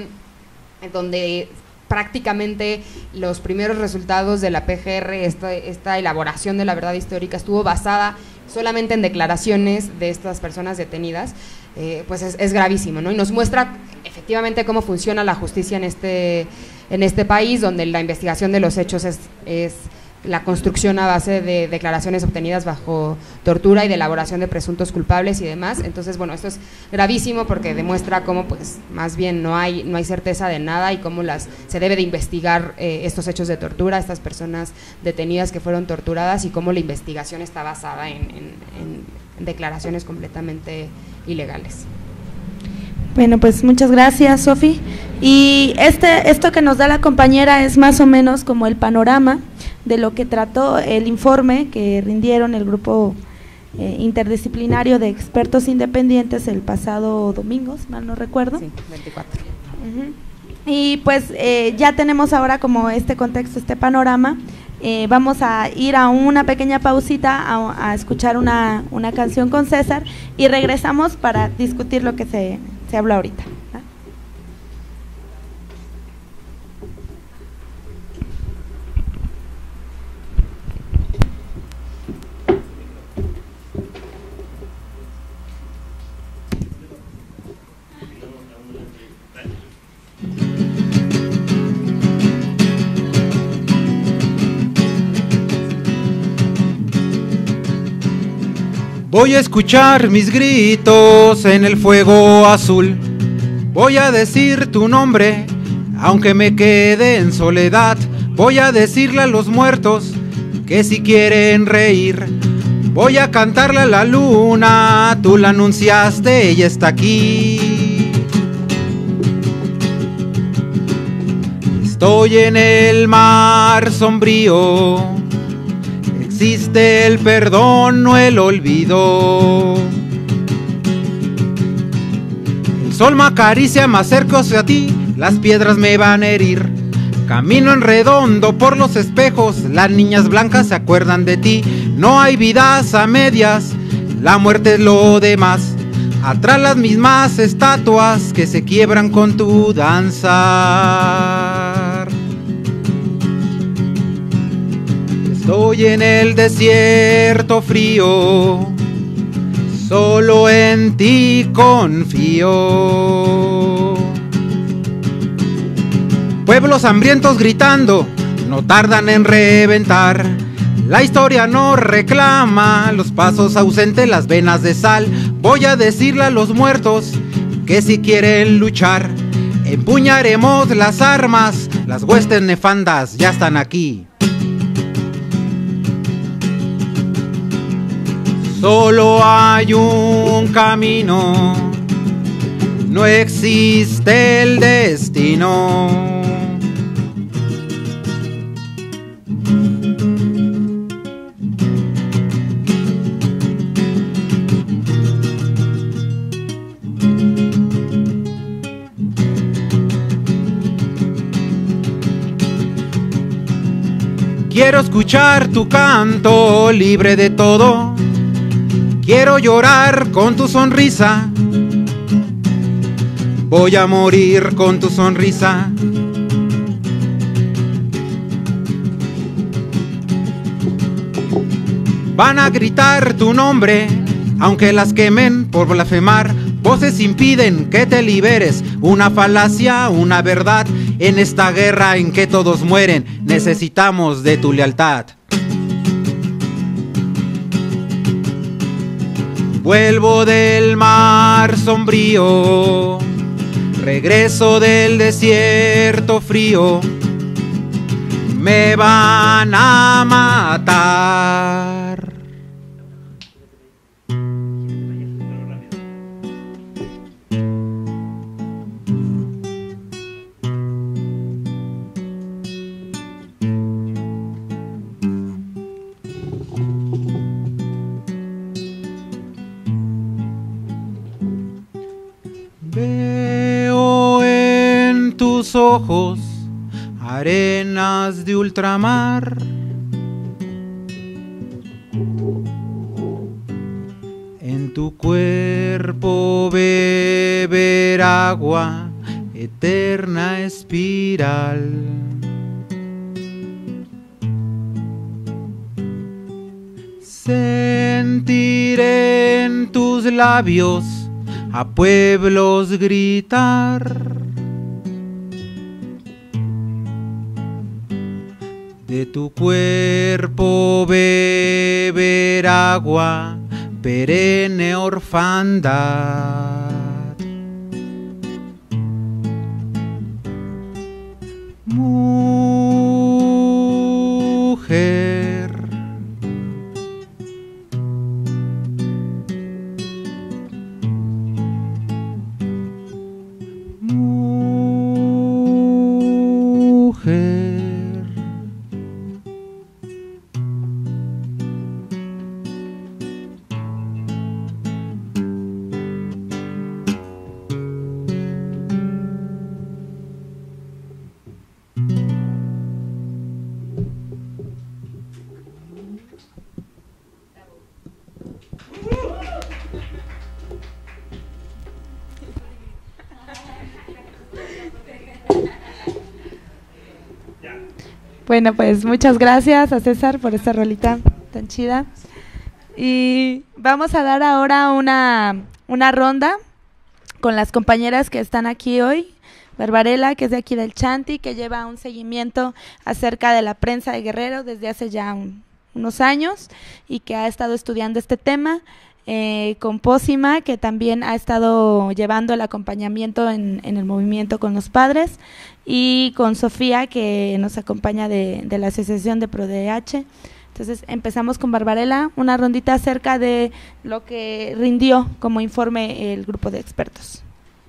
donde prácticamente los primeros resultados de la P G R, esta, esta elaboración de la verdad histórica estuvo basada solamente en declaraciones de estas personas detenidas, eh, pues es, es gravísimo, ¿no? Y nos muestra efectivamente cómo funciona la justicia en este, en este país, donde la investigación de los hechos es, es la construcción a base de declaraciones obtenidas bajo tortura y de elaboración de presuntos culpables y demás. Entonces, bueno, esto es gravísimo porque demuestra cómo, pues, más bien no hay no hay certeza de nada, y cómo las se debe de investigar eh, estos hechos de tortura, estas personas detenidas que fueron torturadas, y cómo la investigación está basada en, en, en declaraciones completamente ilegales. Bueno, pues muchas gracias, Sofi. Y este esto que nos da la compañera es más o menos como el panorama de lo que trató el informe que rindieron el grupo eh, interdisciplinario de expertos independientes el pasado domingo, si mal no recuerdo. Sí, veinticuatro. Uh-huh. Y pues eh, ya tenemos ahora como este contexto, este panorama. Eh, vamos a ir a una pequeña pausita a, a escuchar una, una canción con César, y regresamos para discutir lo que se, se habló ahorita. Voy a escuchar mis gritos en el fuego azul Voy a decir tu nombre, aunque me quede en soledad. Voy a decirle a los muertos que si quieren reír. Voy a cantarle a la luna, tú la anunciaste, ella está aquí. Estoy en el mar sombrío, existe el perdón, no el olvido. El sol me acaricia, me acerco hacia ti, las piedras me van a herir. Camino en redondo por los espejos, las niñas blancas se acuerdan de ti. No hay vidas a medias, la muerte es lo demás. Atrás las mismas estatuas que se quiebran con tu danzar. Estoy en el desierto frío, solo en ti confío. Pueblos hambrientos gritando, no tardan en reventar. La historia no reclama los pasos ausentes, las venas de sal. Voy a decirle a los muertos que si quieren luchar, empuñaremos las armas, las huestes nefandas ya están aquí. Solo hay un camino, no existe el destino. Quiero escuchar tu canto libre de todo. Quiero llorar con tu sonrisa. Voy a morir con tu sonrisa. Van a gritar tu nombre, aunque las quemen por blasfemar. Voces impiden que te liberes, una falacia, una verdad. En esta guerra en que todos mueren, necesitamos de tu lealtad. Vuelvo del mar sombrío, regreso del desierto frío. Me van a matar. Veo en tus ojos arenas de ultramar. En tu cuerpo beber agua, eterna espiral. Sentir en tus labios a pueblos gritar. De tu cuerpo beber agua, perenne orfandad. Mujer, bueno, pues muchas gracias a César por esta rolita tan chida. Y vamos a dar ahora una, una ronda con las compañeras que están aquí hoy. Barbarella, que es de aquí del Chanti, que lleva un seguimiento acerca de la prensa de Guerrero desde hace ya un, unos años y que ha estado estudiando este tema. eh, con Pósima, que también ha estado llevando el acompañamiento en, en el movimiento con los padres, y con Sofía, que nos acompaña de, de la Asociación de ProDH. Entonces empezamos con Barbarella, una rondita acerca de lo que rindió como informe el grupo de expertos.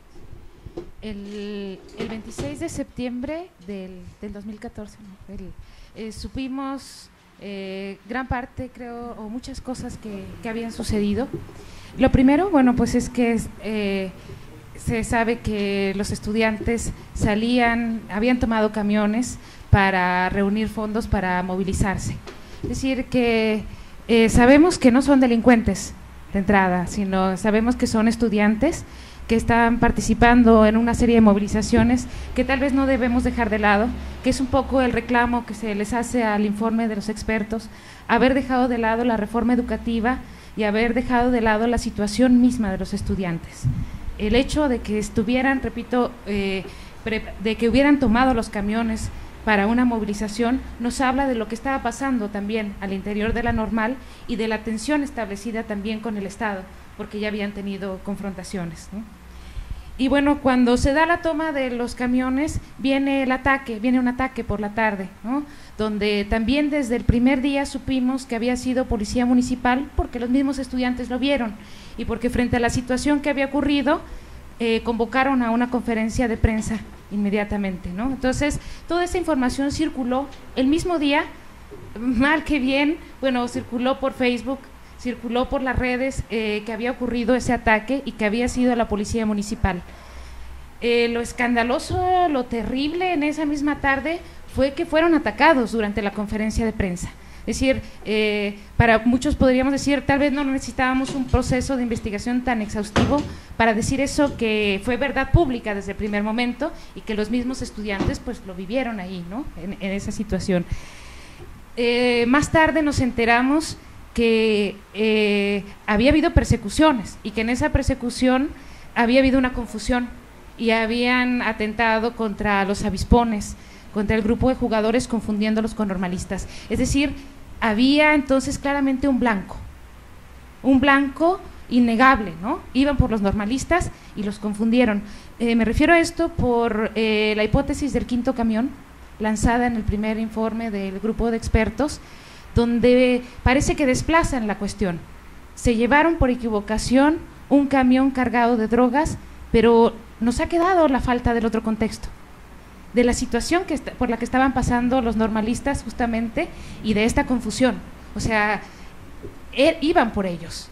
El, el veintiséis de septiembre del, del dos mil catorce, ¿no? el, eh, supimos eh, gran parte, creo, o muchas cosas que, que habían sucedido. Lo primero, bueno, pues es que eh, se sabe que los estudiantes salían, habían tomado camiones para reunir fondos para movilizarse. Es decir, que eh, sabemos que no son delincuentes de entrada, sino sabemos que son estudiantes que están participando en una serie de movilizaciones que tal vez no debemos dejar de lado, que es un poco el reclamo que se les hace al informe de los expertos, haber dejado de lado la reforma educativa y haber dejado de lado la situación misma de los estudiantes. El hecho de que estuvieran, repito, eh, de que hubieran tomado los camiones para una movilización, nos habla de lo que estaba pasando también al interior de la Normal y de la tensión establecida también con el Estado, porque ya habían tenido confrontaciones, ¿no? Y bueno, cuando se da la toma de los camiones, viene el ataque, viene un ataque por la tarde, ¿no? Donde también desde el primer día supimos que había sido policía municipal, porque los mismos estudiantes lo vieron, y porque frente a la situación que había ocurrido, eh, convocaron a una conferencia de prensa inmediatamente, ¿no? Entonces, toda esa información circuló el mismo día, mal que bien, bueno, circuló por Facebook, circuló por las redes eh, que había ocurrido ese ataque y que había sido la policía municipal. Eh, lo escandaloso, lo terrible en esa misma tarde fue que fueron atacados durante la conferencia de prensa. Es decir, eh, para muchos podríamos decir, tal vez no necesitábamos un proceso de investigación tan exhaustivo para decir eso, que fue verdad pública desde el primer momento y que los mismos estudiantes pues lo vivieron ahí, ¿no? En, en esa situación. Eh, más tarde nos enteramos que eh, había habido persecuciones y que en esa persecución había habido una confusión y habían atentado contra los avispones, contra el grupo de jugadores, confundiéndolos con normalistas. Es decir, había entonces claramente un blanco, un blanco innegable, ¿no? Iban por los normalistas y los confundieron. Eh, me refiero a esto por eh, la hipótesis del quinto camión, lanzada en el primer informe del grupo de expertos, donde parece que desplazan la cuestión. Se llevaron por equivocación un camión cargado de drogas, pero nos ha quedado la falta del otro contexto, de la situación que está, por la que estaban pasando los normalistas justamente, y de esta confusión. O sea, er, iban por ellos.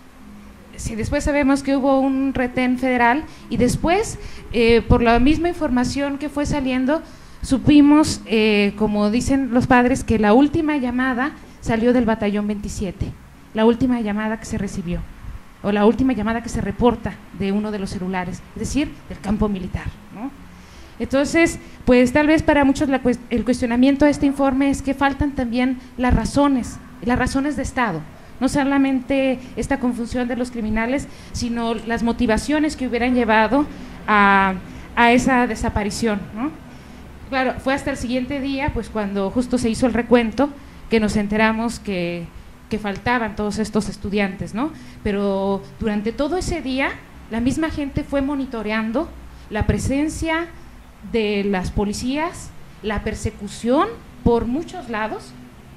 Si después sabemos que hubo un retén federal y después, eh, por la misma información que fue saliendo, supimos, eh, como dicen los padres, que la última llamada salió del batallón veintisiete, la última llamada que se recibió, o la última llamada que se reporta de uno de los celulares, es decir, del campo militar, ¿no? Entonces, pues tal vez para muchos la, el cuestionamiento de este informe es que faltan también las razones, las razones de Estado, no solamente esta confusión de los criminales, sino las motivaciones que hubieran llevado a, a esa desaparición, ¿no? Claro, fue hasta el siguiente día, pues cuando justo se hizo el recuento, que nos enteramos que, que faltaban todos estos estudiantes, ¿no? Pero durante todo ese día, la misma gente fue monitoreando la presencia de las policías, la persecución por muchos lados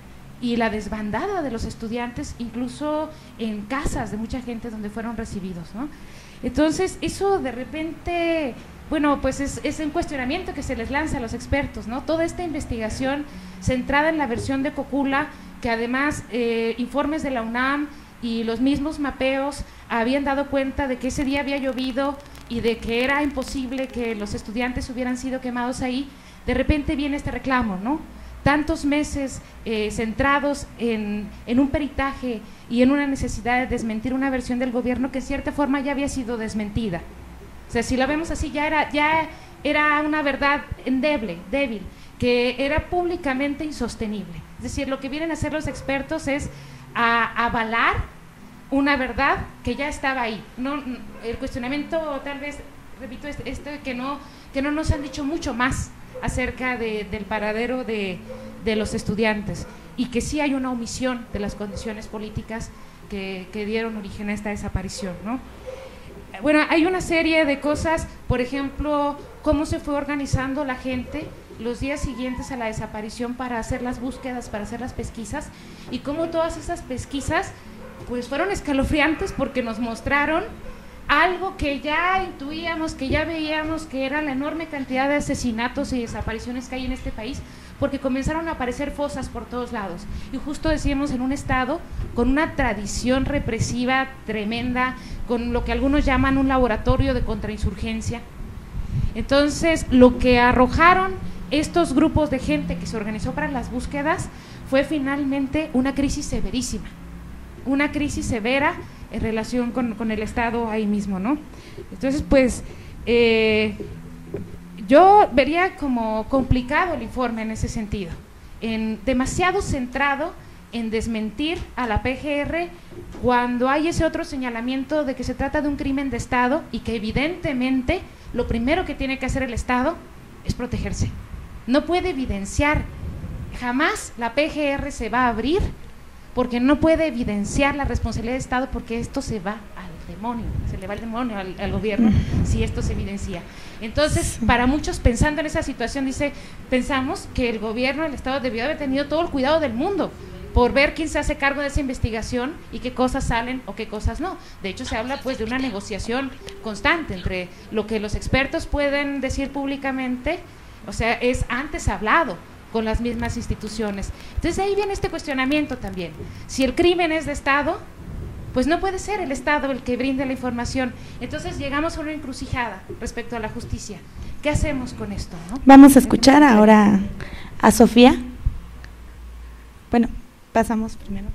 y la desbandada de los estudiantes, incluso en casas de mucha gente donde fueron recibidos, ¿no? Entonces, eso de repente, bueno, pues es, es un cuestionamiento que se les lanza a los expertos, ¿no? Toda esta investigación centrada en la versión de Cocula, que además eh, informes de la UNAM y los mismos mapeos habían dado cuenta de que ese día había llovido y de que era imposible que los estudiantes hubieran sido quemados ahí. De repente viene este reclamo, ¿no? Tantos meses eh, centrados en, en un peritaje y en una necesidad de desmentir una versión del gobierno que en cierta forma ya había sido desmentida. O sea, si la vemos así, ya era, ya era una verdad endeble, débil, que era públicamente insostenible. Es decir, lo que vienen a hacer los expertos es a avalar una verdad que ya estaba ahí. No, el cuestionamiento, tal vez, repito, este, este que no que no nos han dicho mucho más acerca de, del paradero de, de los estudiantes, y que sí hay una omisión de las condiciones políticas que, que dieron origen a esta desaparición, ¿no? Bueno, hay una serie de cosas, por ejemplo, cómo se fue organizando la gente los días siguientes a la desaparición para hacer las búsquedas, para hacer las pesquisas, y cómo todas esas pesquisas pues fueron escalofriantes porque nos mostraron algo que ya intuíamos, que ya veíamos, que era la enorme cantidad de asesinatos y desapariciones que hay en este país, porque comenzaron a aparecer fosas por todos lados, y justo decíamos en un estado con una tradición represiva tremenda, con lo que algunos llaman un laboratorio de contrainsurgencia. Entonces, lo que arrojaron estos grupos de gente que se organizó para las búsquedas fue finalmente una crisis severísima, una crisis severa en relación con, con el Estado ahí mismo, ¿no? Entonces, pues, eh, yo vería como complicado el informe en ese sentido, en demasiado centrado en desmentir a la P G R cuando hay ese otro señalamiento de que se trata de un crimen de Estado y que evidentemente lo primero que tiene que hacer el Estado es protegerse. No puede evidenciar, jamás la P G R se va a abrir porque no puede evidenciar la responsabilidad del Estado, porque esto se va al demonio, se le va el demonio al, al gobierno si esto se evidencia. Entonces, para muchos, pensando en esa situación, dice, pensamos que el gobierno del Estado debió haber tenido todo el cuidado del mundo por ver quién se hace cargo de esa investigación y qué cosas salen o qué cosas no. De hecho, se habla pues de una negociación constante entre lo que los expertos pueden decir públicamente, o sea, es antes hablado con las mismas instituciones. Entonces ahí viene este cuestionamiento también. Si el crimen es de Estado, pues no puede ser el Estado el que brinde la información. Entonces llegamos a una encrucijada respecto a la justicia. ¿Qué hacemos con esto, no? Vamos a escuchar ahora a Sofía. Bueno, pasamos primero.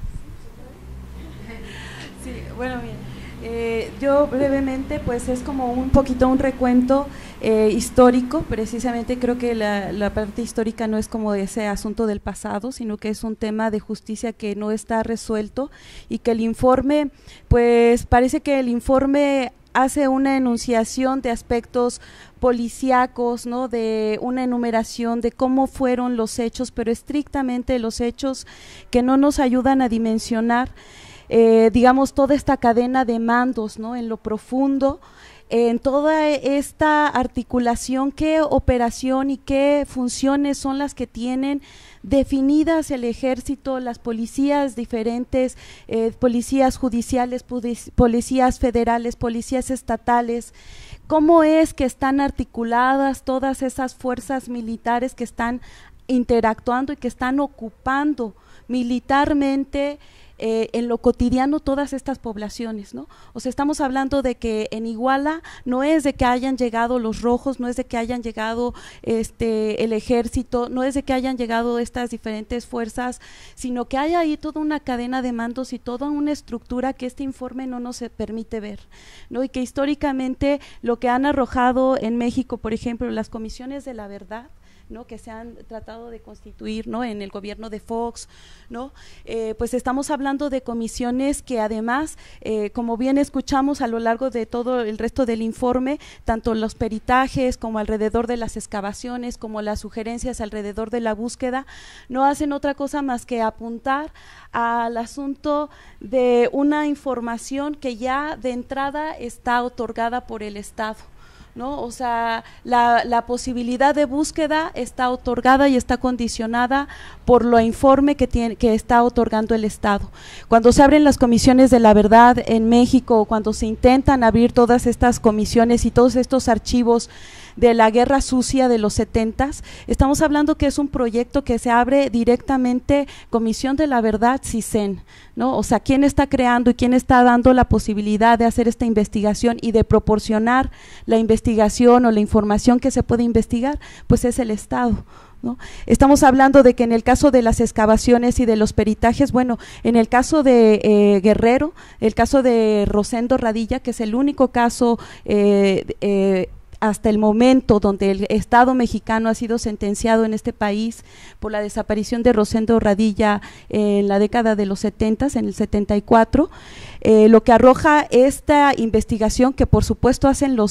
Sí, bueno, bien. Eh, yo brevemente, pues es como un poquito un recuento eh, histórico. Precisamente creo que la, la parte histórica no es como ese asunto del pasado, sino que es un tema de justicia que no está resuelto, y que el informe, pues parece que el informe hace una enunciación de aspectos policíacos, ¿no?, de una enumeración de cómo fueron los hechos, pero estrictamente los hechos que no nos ayudan a dimensionar Eh, digamos, toda esta cadena de mandos, ¿no?, en lo profundo, en toda esta articulación, qué operación y qué funciones son las que tienen definidas el ejército, las policías diferentes, eh, policías judiciales, policías federales, policías estatales, cómo es que están articuladas todas esas fuerzas militares que están interactuando y que están ocupando militarmente Eh, en lo cotidiano todas estas poblaciones, ¿no? O sea, estamos hablando de que en Iguala no es de que hayan llegado los rojos, no es de que hayan llegado este el ejército, no es de que hayan llegado estas diferentes fuerzas, sino que hay ahí toda una cadena de mandos y toda una estructura que este informe no nos permite ver, ¿no? Y que históricamente lo que han arrojado en México, por ejemplo, las comisiones de la verdad, ¿no?, que se han tratado de constituir, ¿no?, en el gobierno de Fox, ¿no?, eh, pues estamos hablando de comisiones que además, eh, como bien escuchamos a lo largo de todo el resto del informe, tanto los peritajes como alrededor de las excavaciones, como las sugerencias alrededor de la búsqueda, no hacen otra cosa más que apuntar al asunto de una información que ya de entrada está otorgada por el Estado, ¿no? O sea, la, la posibilidad de búsqueda está otorgada y está condicionada por lo informe que tiene, que está otorgando el Estado. Cuando se abren las comisiones de la verdad en México, cuando se intentan abrir todas estas comisiones y todos estos archivos de la guerra sucia de los setentas, estamos hablando que es un proyecto que se abre directamente, Comisión de la Verdad, CISEN, ¿no? O sea, ¿quién está creando y quién está dando la posibilidad de hacer esta investigación y de proporcionar la investigación o la información que se puede investigar? Pues es el Estado, ¿no? Estamos hablando de que en el caso de las excavaciones y de los peritajes, bueno, en el caso de eh, Guerrero, el caso de Rosendo Radilla, que es el único caso eh, eh, hasta el momento donde el Estado mexicano ha sido sentenciado en este país por la desaparición de Rosendo Radilla en la década de los setentas, en el setenta y cuatro, eh, lo que arroja esta investigación, que por supuesto hacen los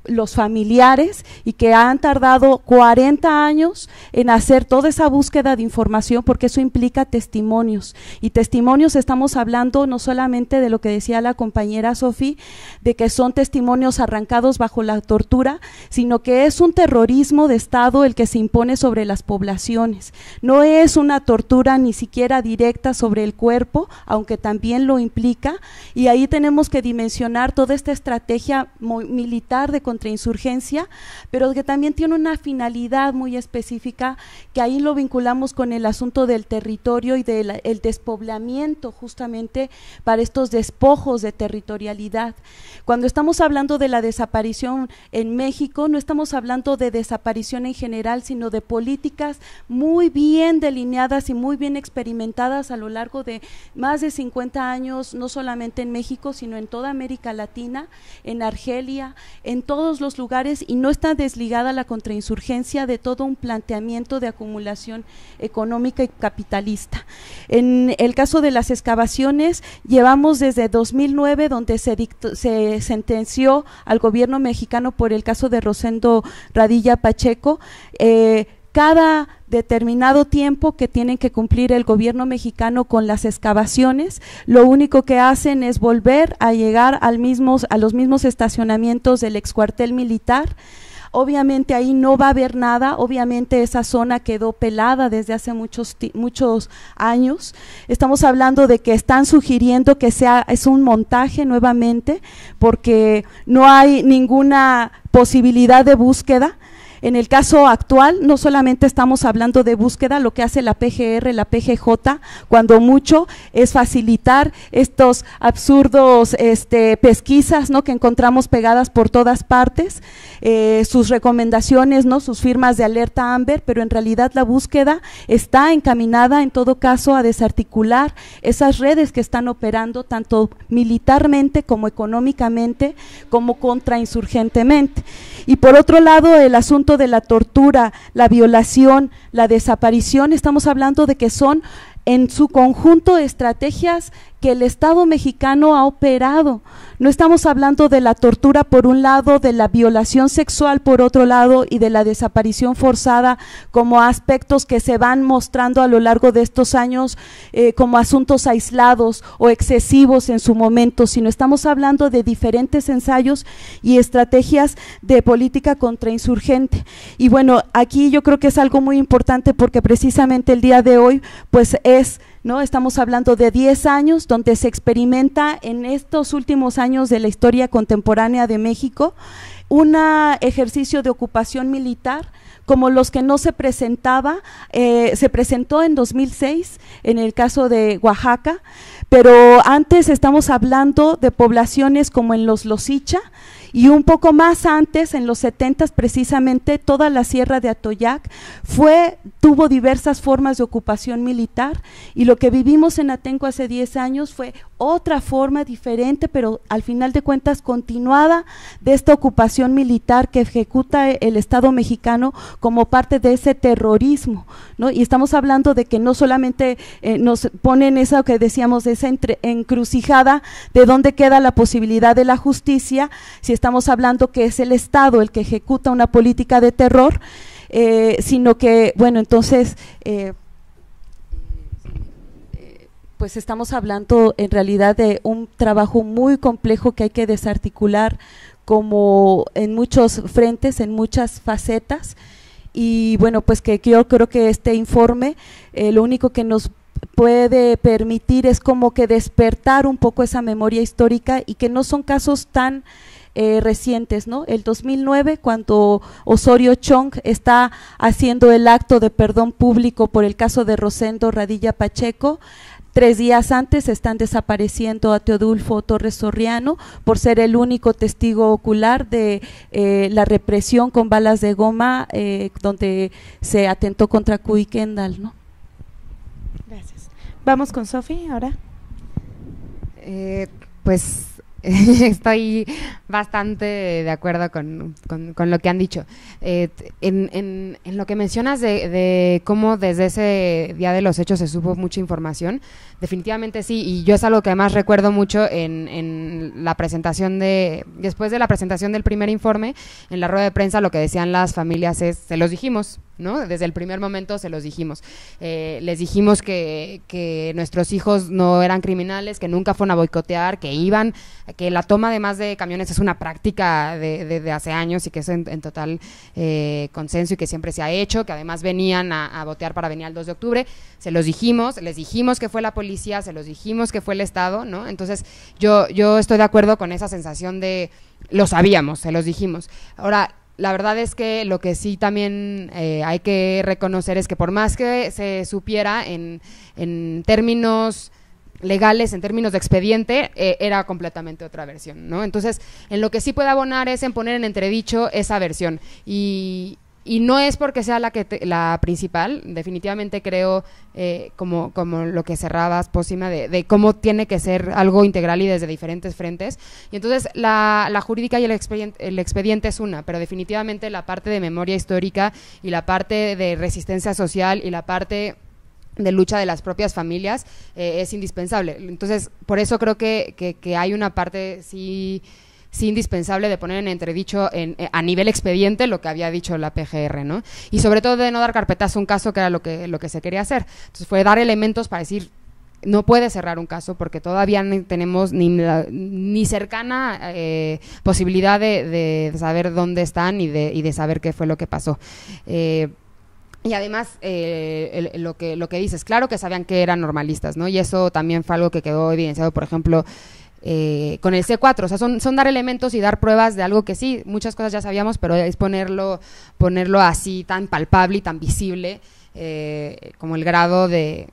los familiares y que han tardado cuarenta años en hacer toda esa búsqueda de información, porque eso implica testimonios, y testimonios estamos hablando no solamente de lo que decía la compañera Sofi, de que son testimonios arrancados bajo la tortura, sino que es un terrorismo de Estado el que se impone sobre las poblaciones, no es una tortura ni siquiera directa sobre el cuerpo, aunque también lo implica, y ahí tenemos que dimensionar toda esta estrategia militar de contrainsurgencia, pero que también tiene una finalidad muy específica, que ahí lo vinculamos con el asunto del territorio y del el despoblamiento, justamente para estos despojos de territorialidad. Cuando estamos hablando de la desaparición en México, no estamos hablando de desaparición en general, sino de políticas muy bien delineadas y muy bien experimentadas a lo largo de más de cincuenta años, no solamente en México, sino en toda América Latina, en Argelia, en todo todos los lugares, y no está desligada la contrainsurgencia de todo un planteamiento de acumulación económica y capitalista. En el caso de las excavaciones, llevamos desde dos mil nueve, donde se, dictó, se sentenció al gobierno mexicano por el caso de Rosendo Radilla Pacheco, eh, cada determinado tiempo que tienen que cumplir el gobierno mexicano con las excavaciones, lo único que hacen es volver a llegar al mismos, a los mismos estacionamientos del excuartel militar. Obviamente ahí no va a haber nada, obviamente esa zona quedó pelada desde hace muchos, muchos años. Estamos hablando de que están sugiriendo que sea, es un montaje nuevamente, porque no hay ninguna posibilidad de búsqueda. En el caso actual, no solamente estamos hablando de búsqueda, lo que hace la P G R, la P G J, cuando mucho, es facilitar estos absurdos este, pesquisas, ¿no?, que encontramos pegadas por todas partes, eh, sus recomendaciones, ¿no?, sus firmas de alerta Amber, pero en realidad la búsqueda está encaminada en todo caso a desarticular esas redes que están operando tanto militarmente como económicamente como contrainsurgentemente. Y por otro lado, el asunto de la tortura, la violación, la desaparición, estamos hablando de que son en su conjunto estrategias que el Estado mexicano ha operado. No estamos hablando de la tortura por un lado, de la violación sexual por otro lado y de la desaparición forzada como aspectos que se van mostrando a lo largo de estos años eh, como asuntos aislados o excesivos en su momento, sino estamos hablando de diferentes ensayos y estrategias de política contrainsurgente. Y bueno, aquí yo creo que es algo muy importante, porque precisamente el día de hoy pues es… ¿no? Estamos hablando de diez años donde se experimenta en estos últimos años de la historia contemporánea de México un ejercicio de ocupación militar como los que no se presentaba, eh, se presentó en dos mil seis en el caso de Oaxaca, pero antes estamos hablando de poblaciones como en los Losicha, y un poco más antes, en los setentas precisamente, toda la sierra de Atoyac fue, tuvo diversas formas de ocupación militar, y lo que vivimos en Atenco hace diez años fue otra forma diferente, pero al final de cuentas continuada de esta ocupación militar que ejecuta el Estado mexicano como parte de ese terrorismo, ¿no? Y estamos hablando de que no solamente eh, nos ponen eso que decíamos, de esa entre, encrucijada de dónde queda la posibilidad de la justicia, si estamos hablando que es el Estado el que ejecuta una política de terror, eh, sino que, bueno, entonces… Eh, pues estamos hablando en realidad de un trabajo muy complejo que hay que desarticular como en muchos frentes, en muchas facetas, y bueno, pues que yo creo que este informe eh, lo único que nos puede permitir es como que despertar un poco esa memoria histórica, y que no son casos tan Eh, recientes, ¿no? El dos mil nueve, cuando Osorio Chong está haciendo el acto de perdón público por el caso de Rosendo Radilla Pacheco, tres días antes están desapareciendo a Teodulfo Torres Soriano por ser el único testigo ocular de eh, la represión con balas de goma eh, donde se atentó contra Cuy Kendall, ¿no? Gracias. Vamos con Sofi ahora. Eh, pues estoy bastante de acuerdo con, con, con lo que han dicho. Eh, en, en, en lo que mencionas de, de cómo desde ese día de los hechos se supo mucha información, definitivamente sí, y yo es algo que además recuerdo mucho en, en la presentación de, después de la presentación del primer informe, en la rueda de prensa lo que decían las familias es, se los dijimos, ¿no? Desde el primer momento se los dijimos. Eh, les dijimos que, que nuestros hijos no eran criminales, que nunca fueron a boicotear, que iban, que la toma además de camiones es una práctica de, de, de hace años y que es en, en total eh, consenso y que siempre se ha hecho, que además venían a, a votear para venir al dos de octubre, se los dijimos, les dijimos que fue la policía, se los dijimos que fue el Estado, ¿no? Entonces yo, yo estoy de acuerdo con esa sensación de lo sabíamos, se los dijimos. Ahora, la verdad es que lo que sí también eh, hay que reconocer es que por más que se supiera en, en términos legales, en términos de expediente, eh, era completamente otra versión, ¿no? Entonces, en lo que sí puede abonar es en poner en entredicho esa versión y... Y no es porque sea la que te, la principal, definitivamente creo, eh, como, como lo que cerrabas, Pósima, de, de cómo tiene que ser algo integral y desde diferentes frentes. Y entonces la, la jurídica y el expediente, el expediente es una, pero definitivamente la parte de memoria histórica y la parte de resistencia social y la parte de lucha de las propias familias eh, es indispensable. Entonces, por eso creo que, que, que hay una parte, sí... sí indispensable de poner en entredicho en, a nivel expediente lo que había dicho la P G R, ¿no? Y sobre todo de no dar carpetazo a un caso que era lo que, lo que se quería hacer. Entonces fue dar elementos para decir, no puede cerrar un caso porque todavía no tenemos ni, ni cercana eh, posibilidad de, de saber dónde están y de, y de saber qué fue lo que pasó. Eh, Y además, eh, el, lo que lo que dices, claro que sabían que eran normalistas, ¿no? Y eso también fue algo que quedó evidenciado, por ejemplo, Eh, con el C cuatro, o sea, son, son dar elementos y dar pruebas de algo que sí, muchas cosas ya sabíamos, pero es ponerlo, ponerlo así tan palpable y tan visible eh, como el grado de,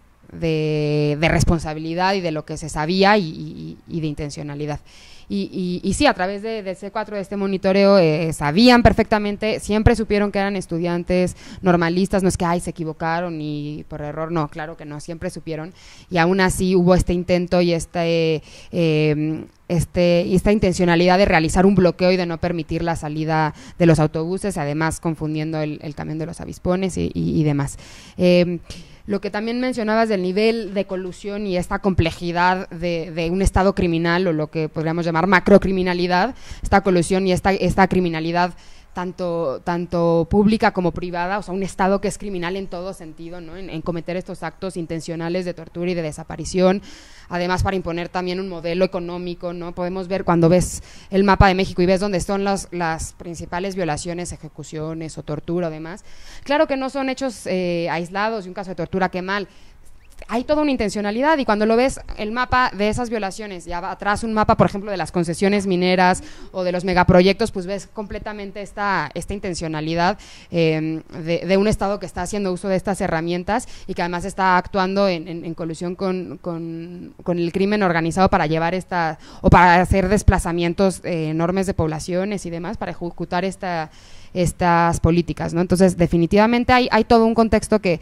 de, de responsabilidad y de lo que se sabía y, y, y de intencionalidad. Y, y, y sí, a través de, de C cuatro, de este monitoreo, eh, sabían perfectamente, siempre supieron que eran estudiantes normalistas, no es que, ay, se equivocaron y por error, no, claro que no, siempre supieron, y aún así hubo este intento y este, eh, este, y esta intencionalidad de realizar un bloqueo y de no permitir la salida de los autobuses, además confundiendo el, el camión de los avispones y, y, y demás. Eh, Lo que también mencionabas del nivel de colusión y esta complejidad de, de un estado criminal o lo que podríamos llamar macrocriminalidad, esta colusión y esta, esta criminalidad tanto, tanto pública como privada, o sea, un estado que es criminal en todo sentido, ¿no? En, en cometer estos actos intencionales de tortura y de desaparición, además para imponer también un modelo económico, ¿no? Podemos ver cuando ves el mapa de México y ves dónde son las, las principales violaciones, ejecuciones o tortura o demás, claro que no son hechos eh, aislados y un caso de tortura, qué mal, hay toda una intencionalidad y cuando lo ves el mapa de esas violaciones y atrás un mapa, por ejemplo, de las concesiones mineras o de los megaproyectos, pues ves completamente esta, esta intencionalidad eh, de, de un Estado que está haciendo uso de estas herramientas y que además está actuando en, en, en colusión con, con, con el crimen organizado para llevar esta, o para hacer desplazamientos eh, enormes de poblaciones y demás, para ejecutar esta estas políticas, ¿no? Entonces, definitivamente hay, hay todo un contexto que,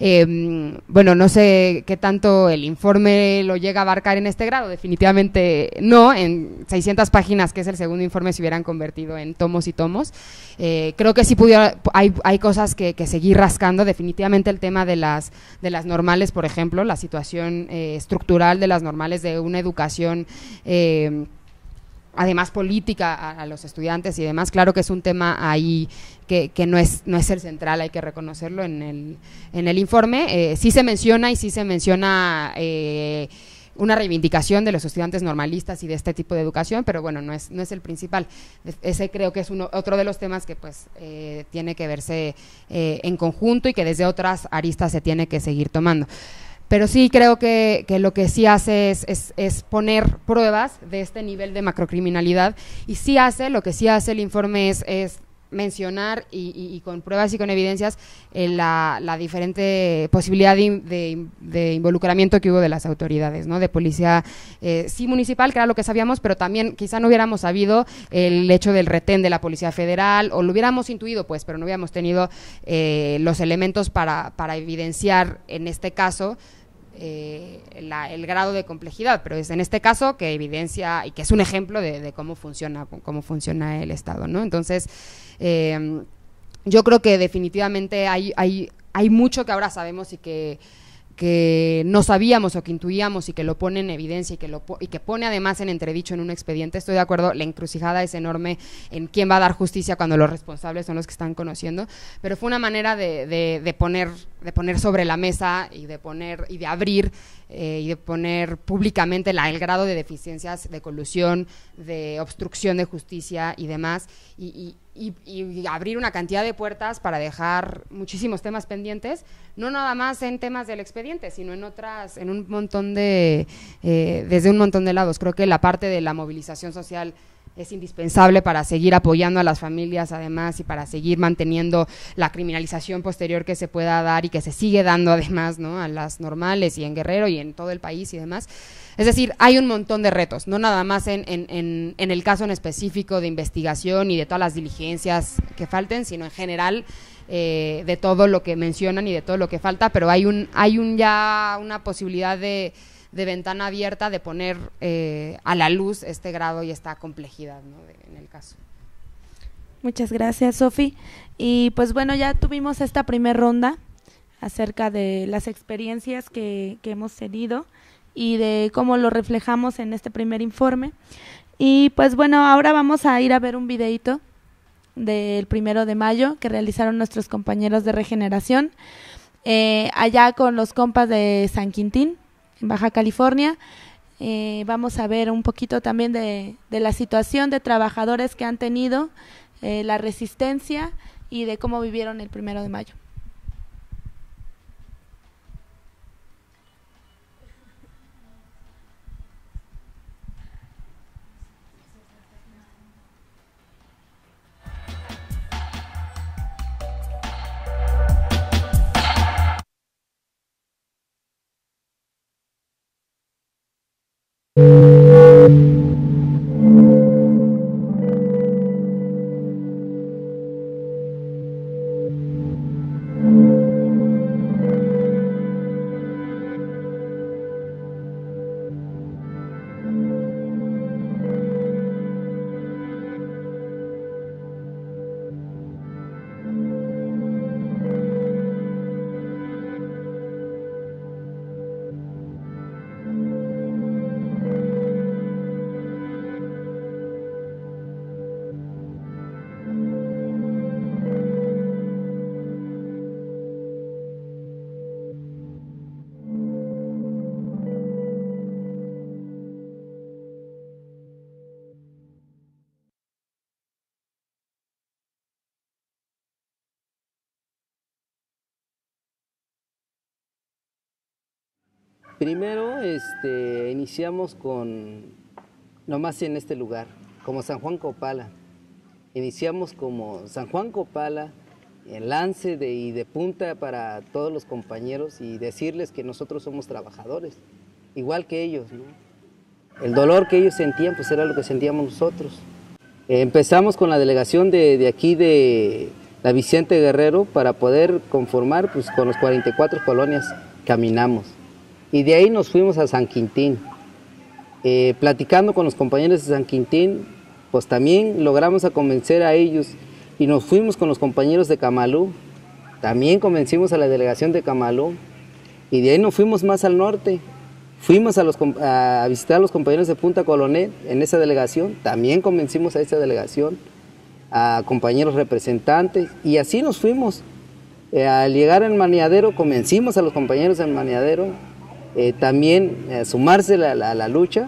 eh, bueno, no sé qué tanto el informe lo llega a abarcar en este grado, definitivamente no, en seiscientas páginas, que es el segundo informe, se hubieran convertido en tomos y tomos. Eh, creo que sí pudiera, hay, hay cosas que, que seguir rascando, definitivamente el tema de las, de las normales, por ejemplo, la situación eh, estructural de las normales, de una educación eh, además política a, a los estudiantes y demás, claro que es un tema ahí que, que no es no es el central, hay que reconocerlo en el, en el informe, eh, sí se menciona y sí se menciona eh, una reivindicación de los estudiantes normalistas y de este tipo de educación, pero bueno, no es no es el principal. Ese creo que es uno, otro de los temas que pues eh, tiene que verse eh, en conjunto y que desde otras aristas se tiene que seguir tomando. Pero sí creo que, que lo que sí hace es, es, es poner pruebas de este nivel de macrocriminalidad y sí hace, lo que sí hace el informe es, es mencionar y, y, y con pruebas y con evidencias eh, la, la diferente posibilidad de, de, de involucramiento que hubo de las autoridades, ¿no? De policía, eh, sí municipal, que era lo que sabíamos, pero también quizá no hubiéramos sabido el hecho del retén de la Policía Federal, o lo hubiéramos intuido, pues, pero no hubiéramos tenido eh, los elementos para, para evidenciar en este caso eh, la, el grado de complejidad, pero es en este caso que evidencia y que es un ejemplo de, de cómo funciona, cómo funciona el Estado, ¿no? Entonces, eh, yo creo que definitivamente hay, hay, hay mucho que ahora sabemos y que que no sabíamos o que intuíamos y que lo pone en evidencia y que, lo, y que pone además en entredicho en un expediente. Estoy de acuerdo, la encrucijada es enorme en quién va a dar justicia cuando los responsables son los que están conociendo, pero fue una manera de, de, de, poner, de poner sobre la mesa y de poner y de abrir eh, y de poner públicamente la, el grado de deficiencias, de colusión, de obstrucción de justicia y demás, y, y Y, y abrir una cantidad de puertas para dejar muchísimos temas pendientes, no nada más en temas del expediente, sino en otras, en un montón de, eh, desde un montón de lados. Creo que la parte de la movilización social es indispensable para seguir apoyando a las familias además y para seguir manteniendo la criminalización posterior que se pueda dar y que se sigue dando además, ¿no?, a las normales y en Guerrero y en todo el país y demás. Es decir, hay un montón de retos, no nada más en, en, en, en el caso en específico de investigación y de todas las diligencias que falten, sino en general eh, de todo lo que mencionan y de todo lo que falta, pero hay un, hay un ya una posibilidad de, de ventana abierta de poner eh, a la luz este grado y esta complejidad, ¿no?, de, en el caso. Muchas gracias, Sofi. Y pues bueno, ya tuvimos esta primera ronda acerca de las experiencias que, que hemos tenido y de cómo lo reflejamos en este primer informe. Y pues bueno, ahora vamos a ir a ver un videito del primero de mayo que realizaron nuestros compañeros de Regeneración, eh, allá con los compas de San Quintín, en Baja California. Eh, vamos a ver un poquito también de, de la situación de trabajadores que han tenido, eh, la resistencia y de cómo vivieron el primero de mayo. Primero este, iniciamos con, nomás en este lugar, como San Juan Copala. Iniciamos como San Juan Copala, el lance de, y de punta para todos los compañeros y decirles que nosotros somos trabajadores, igual que ellos, ¿no? El dolor que ellos sentían, pues era lo que sentíamos nosotros. Eh, empezamos con la delegación de, de aquí de la Vicente Guerrero para poder conformar, pues con los cuarenta y cuatro colonias caminamos. Y de ahí nos fuimos a San Quintín. Eh, platicando con los compañeros de San Quintín, pues también logramos a convencer a ellos y nos fuimos con los compañeros de Camalú. También convencimos a la delegación de Camalú y de ahí nos fuimos más al norte. Fuimos a, los, a visitar a los compañeros de Punta Coronel en esa delegación. También convencimos a esa delegación, a compañeros representantes y así nos fuimos. Eh, al llegar al Maniadero convencimos a los compañeros del Maniadero Eh, también eh, sumarse a la, la, la lucha.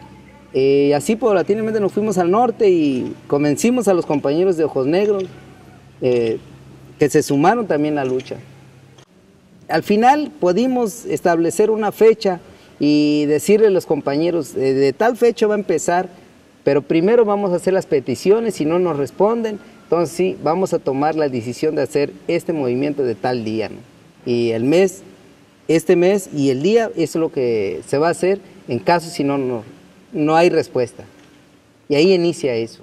Eh, así paulatinamente nos fuimos al norte y convencimos a los compañeros de Ojos Negros eh, que se sumaron también a la lucha. Al final pudimos establecer una fecha y decirle a los compañeros, eh, de tal fecha va a empezar, pero primero vamos a hacer las peticiones, si no nos responden, entonces sí, vamos a tomar la decisión de hacer este movimiento de tal día, ¿no? Y el mes Este mes y el día, eso es lo que se va a hacer en caso si no, no, no hay respuesta. Y ahí inicia eso.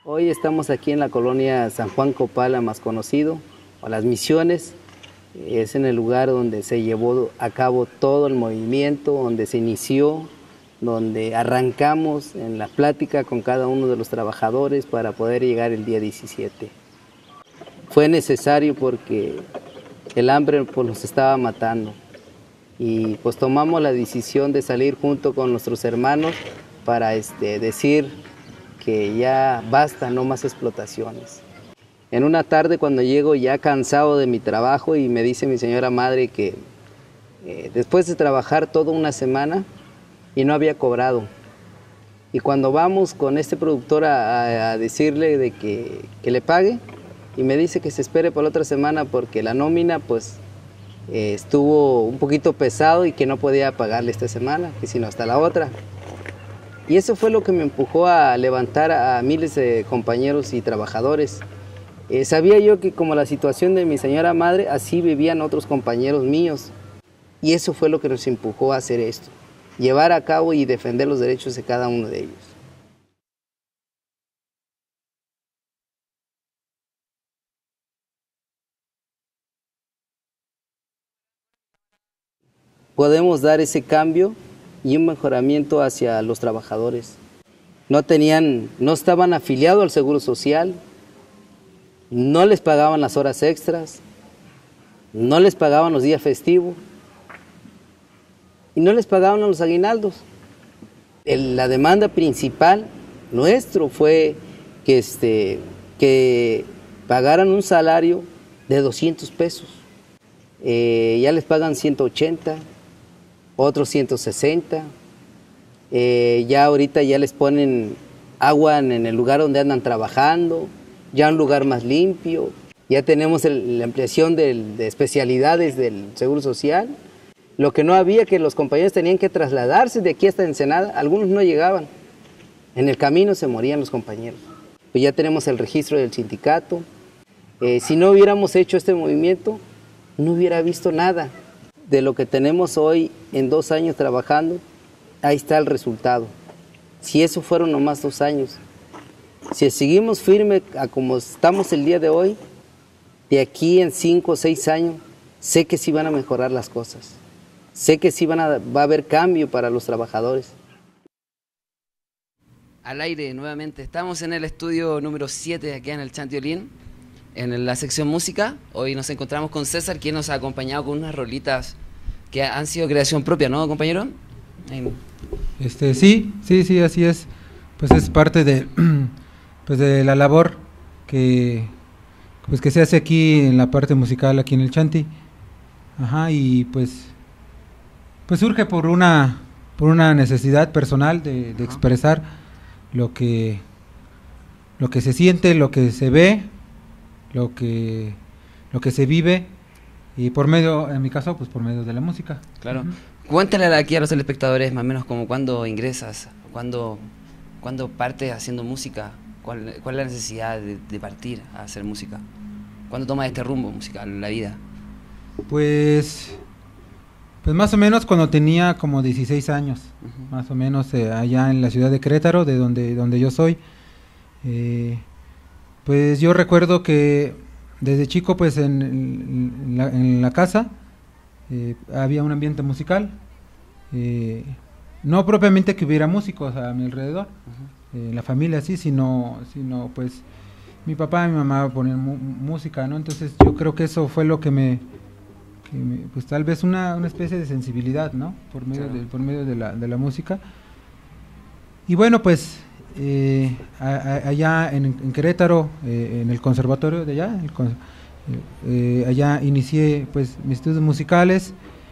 Hoy estamos aquí en la colonia San Juan Copala, más conocido, o Las Misiones. Es en el lugar donde se llevó a cabo todo el movimiento, donde se inició, donde arrancamos en la plática con cada uno de los trabajadores para poder llegar el día diecisiete. Fue necesario porque el hambre pues, nos estaba matando y pues tomamos la decisión de salir junto con nuestros hermanos para este, decir que ya basta, no más explotaciones. En una tarde cuando llego ya cansado de mi trabajo y me dice mi señora madre que eh, después de trabajar toda una semana y no había cobrado. Y cuando vamos con este productor a, a decirle de que, que le pague, y me dice que se espere por la otra semana porque la nómina pues eh, estuvo un poquito pesado y que no podía pagarle esta semana, que sino hasta la otra. Y eso fue lo que me empujó a levantar a miles de compañeros y trabajadores. Eh, sabía yo que como la situación de mi señora madre, así vivían otros compañeros míos. Y eso fue lo que nos empujó a hacer esto, llevar a cabo y defender los derechos de cada uno de ellos. Podemos dar ese cambio y un mejoramiento hacia los trabajadores. No tenían, no estaban afiliados al Seguro Social, no les pagaban las horas extras, no les pagaban los días festivos y no les pagaban los aguinaldos. El, la demanda principal nuestro fue que, este, que pagaran un salario de doscientos pesos. Eh, ya les pagan ciento ochenta, otros ciento sesenta. Eh, ya ahorita ya les ponen agua en, en el lugar donde andan trabajando, ya un lugar más limpio. Ya tenemos el, la ampliación del, de especialidades del Seguro Social. Lo que no había, que los compañeros tenían que trasladarse de aquí hasta Ensenada, algunos no llegaban. En el camino se morían los compañeros. Pues ya tenemos el registro del sindicato. Eh, si no hubiéramos hecho este movimiento, no hubiera visto nada. De lo que tenemos hoy en dos años trabajando, ahí está el resultado. Si eso fueron nomás dos años, si seguimos firmes a como estamos el día de hoy, de aquí en cinco o seis años, sé que sí van a mejorar las cosas. Sé que sí van a, va a haber cambio para los trabajadores. Al aire nuevamente, estamos en el estudio número siete aquí en el Chantiolín, en la sección música. Hoy nos encontramos con César, quien nos ha acompañado con unas rolitas que han sido creación propia, ¿no, compañero? Este, sí, sí, sí, así es. Pues es parte de, pues de la labor que, pues que se hace aquí en la parte musical, aquí en el Chanti. Ajá, y pues, pues surge por una, por una necesidad personal de, de expresar lo que, lo que se siente, lo que se ve, lo que lo que se vive, y por medio, en mi caso, pues por medio de la música. Claro. Uh-huh. Cuéntale aquí a los telespectadores más o menos como cuándo ingresas, cuándo, cuándo partes haciendo música, cuál, cuál es la necesidad de, de partir a hacer música, cuándo tomas este rumbo musical en la vida. Pues, pues más o menos cuando tenía como dieciséis años, uh-huh. más o menos eh, allá en la ciudad de Querétaro, de donde, donde yo soy. Eh, Pues yo recuerdo que desde chico pues en, en, la, en la casa eh, había un ambiente musical, eh, no propiamente que hubiera músicos a mi alrededor, uh-huh. eh, la familia sí, sino, sino pues mi papá y mi mamá ponían mu música, ¿no? Entonces yo creo que eso fue lo que me, que me pues tal vez una, una especie de sensibilidad, ¿no? Por medio, claro. de, por medio de, la, de la música. Y bueno, pues Eh, a, a, allá en, en Querétaro, eh, en el conservatorio de allá, el, eh, allá inicié pues mis estudios musicales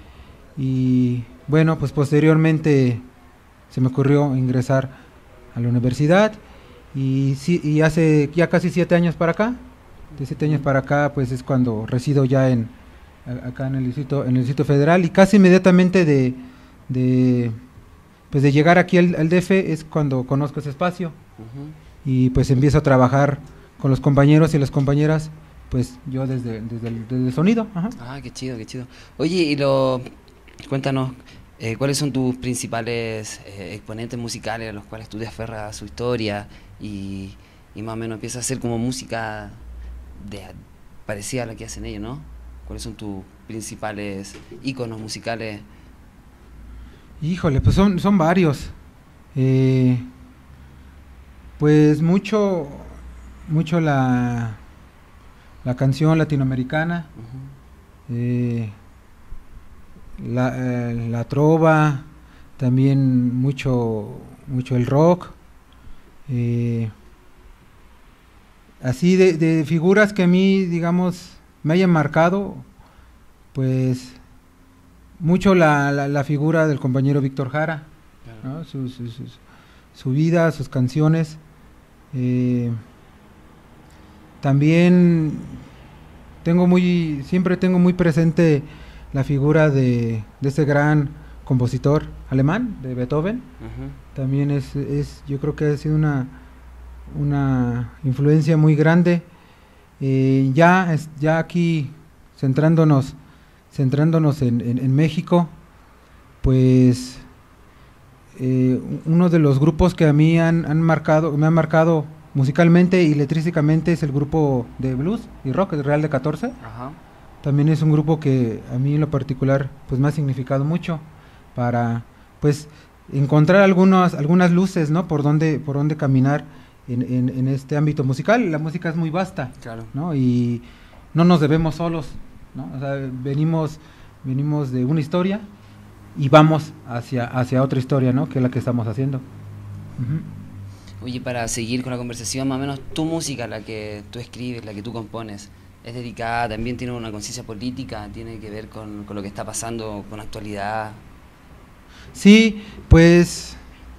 y bueno, pues posteriormente se me ocurrió ingresar a la universidad y, y hace ya casi siete años para acá, de siete años para acá pues es cuando resido ya en acá en el distrito, en el Distrito Federal, y casi inmediatamente de, de pues de llegar aquí al, al D F es cuando conozco ese espacio, uh-huh. y pues empiezo a trabajar con los compañeros y las compañeras, pues yo desde, desde, el, desde el sonido. Ajá. Ah, qué chido, qué chido. Oye, y lo, cuéntanos, eh, ¿cuáles son tus principales eh, exponentes musicales a los cuales tú te aferras a su historia y, y más o menos empiezas a hacer como música de, parecida a la que hacen ellos, ¿no? ¿Cuáles son tus principales íconos musicales? Híjole, pues son, son varios. Eh, pues mucho, mucho la, la canción latinoamericana, uh-huh. eh, la, eh, la trova, también mucho, mucho el rock. Eh, así de, de figuras que a mí, digamos, me hayan marcado, pues mucho la, la, la figura del compañero Víctor Jara, claro. ¿no? su, su, su, su vida, sus canciones. Eh, también tengo muy, siempre tengo muy presente la figura de, de ese gran compositor alemán, de Beethoven. Uh-huh. También es, es, yo creo que ha sido una, una influencia muy grande. Eh, ya, es, ya aquí centrándonos, centrándonos en, en, en México, pues eh, uno de los grupos que a mí han, han marcado, me han marcado musicalmente y letrísticamente es el grupo de blues y rock, el Real de catorce. Ajá. También es un grupo que a mí en lo particular pues me ha significado mucho para pues encontrar algunas algunas luces, ¿no? Por dónde por dónde caminar en, en, en este ámbito musical. La música es muy vasta, claro, ¿no? Y no nos debemos solos, ¿no? O sea, venimos venimos de una historia y vamos hacia hacia otra historia, ¿no? Que es la que estamos haciendo. Uh-huh. Oye, para seguir con la conversación, más o menos tu música, la que tú escribes, la que tú compones, es dedicada, también tiene una conciencia política, tiene que ver con, con lo que está pasando con la actualidad. Sí, pues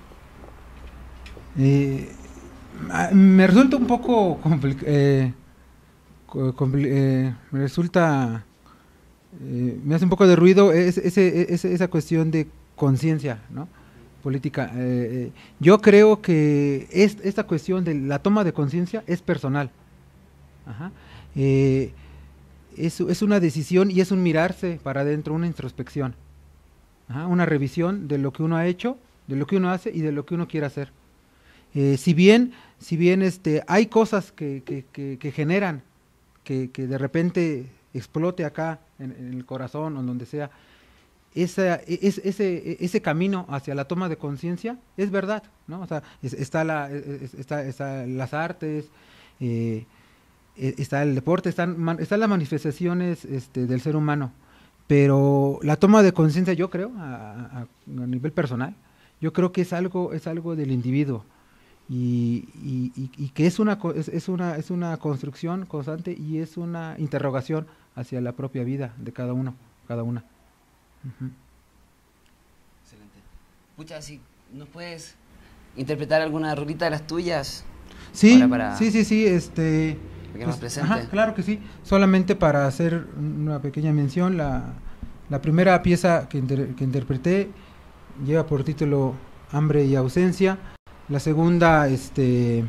eh, me resulta un poco complicado, eh, compl eh, me resulta, eh, me hace un poco de ruido ese, ese, ese, esa cuestión de conciencia, ¿no? Política. Eh, yo creo que es, esta cuestión de la toma de conciencia es personal. Ajá. Eh, es, es una decisión y es un mirarse para adentro, una introspección. Ajá, una revisión de lo que uno ha hecho, de lo que uno hace y de lo que uno quiere hacer. Eh, si bien, si bien este, hay cosas que, que, que, que generan que, que de repente explote acá en, en el corazón o en donde sea, esa, es, ese, ese camino hacia la toma de conciencia es verdad, ¿no? O sea, es, está, la, es, está, está las artes, eh, está el deporte, están, están las manifestaciones este, del ser humano. Pero la toma de conciencia, yo creo, a, a, a nivel personal, yo creo que es algo, es algo del individuo y, y, y, y que es una, es, es una, es una construcción constante y es una interrogación hacia la propia vida de cada uno, cada una. Uh-huh. Excelente. Pucha, si nos puedes interpretar alguna rolita de las tuyas. Sí, para, para... sí, sí, sí, este. Que nos presente. Ajá, claro que sí. Solamente para hacer una pequeña mención, la, la primera pieza que, inter, que interpreté lleva por título Hambre y Ausencia. La segunda, este,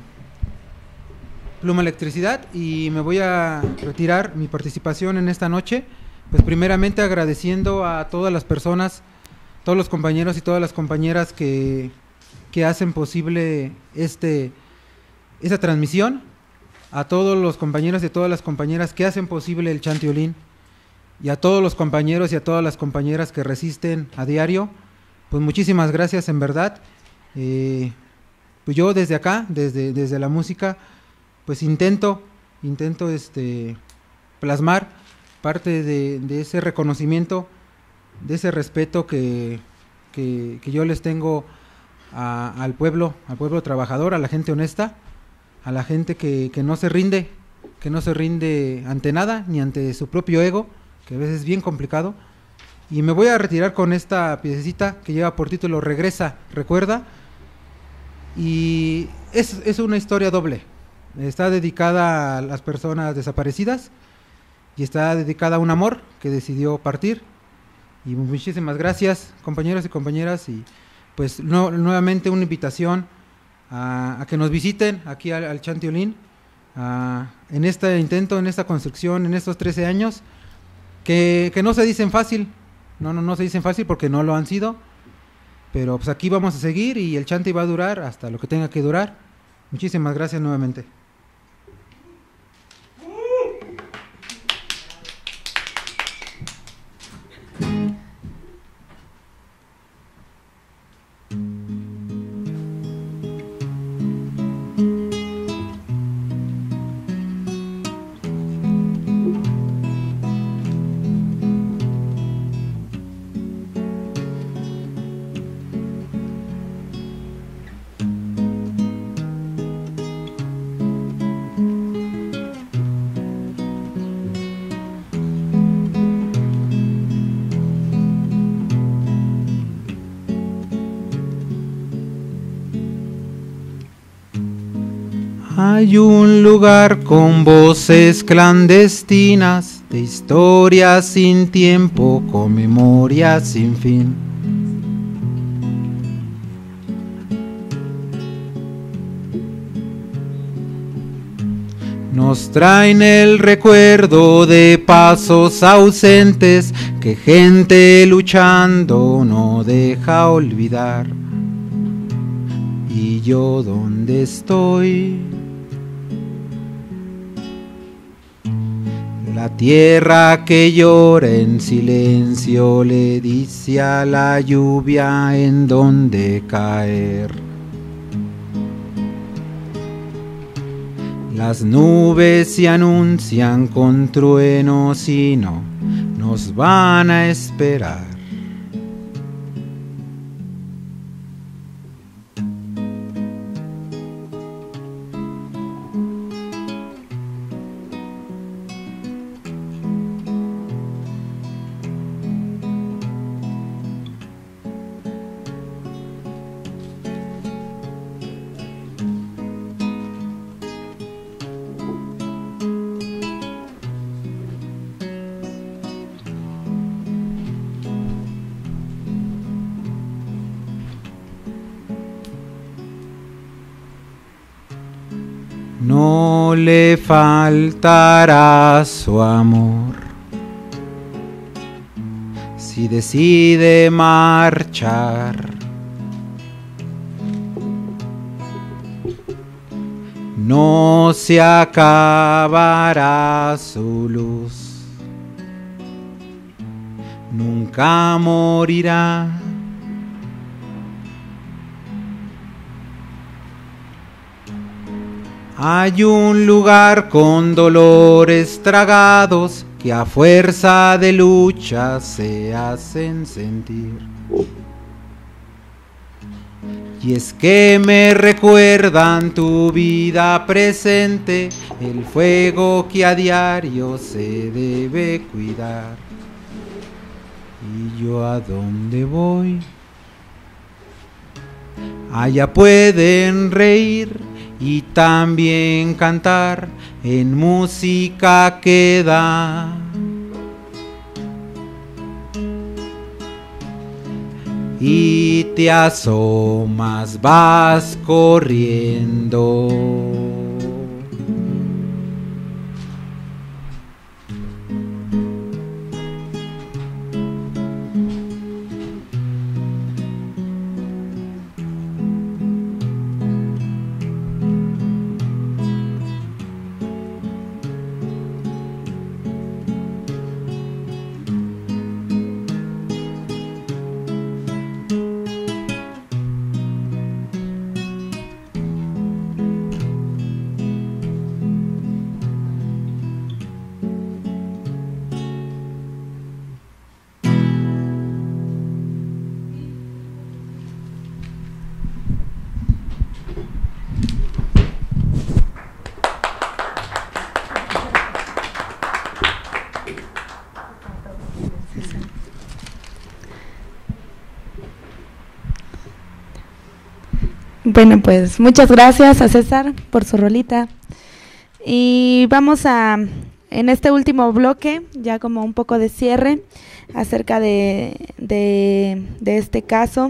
Pluma Electricidad. Y me voy a retirar mi participación en esta noche, pues primeramente agradeciendo a todas las personas, todos los compañeros y todas las compañeras que, que hacen posible este, esta transmisión. A todos los compañeros y a todas las compañeras que hacen posible el Chantiolín y a todos los compañeros y a todas las compañeras que resisten a diario, pues muchísimas gracias en verdad. Eh, pues yo desde acá, desde, desde la música, pues intento, intento este, plasmar parte de, de ese reconocimiento, de ese respeto que, que, que yo les tengo a, al pueblo, al pueblo trabajador, a la gente honesta, a la gente que, que no se rinde, que no se rinde ante nada, ni ante su propio ego, que a veces es bien complicado. Y me voy a retirar con esta piececita que lleva por título Regresa, Recuerda. Y es, es una historia doble. Está dedicada a las personas desaparecidas y está dedicada a un amor que decidió partir. Y muchísimas gracias, compañeros y compañeras. Y pues no, nuevamente una invitación A, a que nos visiten aquí al, al Chantiolín a, en este intento, en esta construcción, en estos trece años que, que no se dicen fácil, no, no, no se dicen fácil porque no lo han sido, pero pues aquí vamos a seguir y el Chanti va a durar hasta lo que tenga que durar Muchísimas gracias nuevamente. Hay un lugar con voces clandestinas, de historias sin tiempo, con memorias sin fin. Nos traen el recuerdo de pasos ausentes que gente luchando no deja olvidar. ¿Y yo dónde estoy? La tierra que llora en silencio le dice a la lluvia en dónde caer. Las nubes se anuncian con truenos y no nos van a esperar. No le faltará su amor si decide marchar. No se acabará su luz, nunca morirá. Hay un lugar con dolores tragados que a fuerza de lucha se hacen sentir. Y es que me recuerdan tu vida presente, el fuego que a diario se debe cuidar. ¿Y yo a dónde voy? Allá pueden reír y también cantar en música que da. Y te asomas, vas corriendo. Bueno, pues muchas gracias a César por su rolita. Y vamos a, en este último bloque, ya como un poco de cierre acerca de, de, de este caso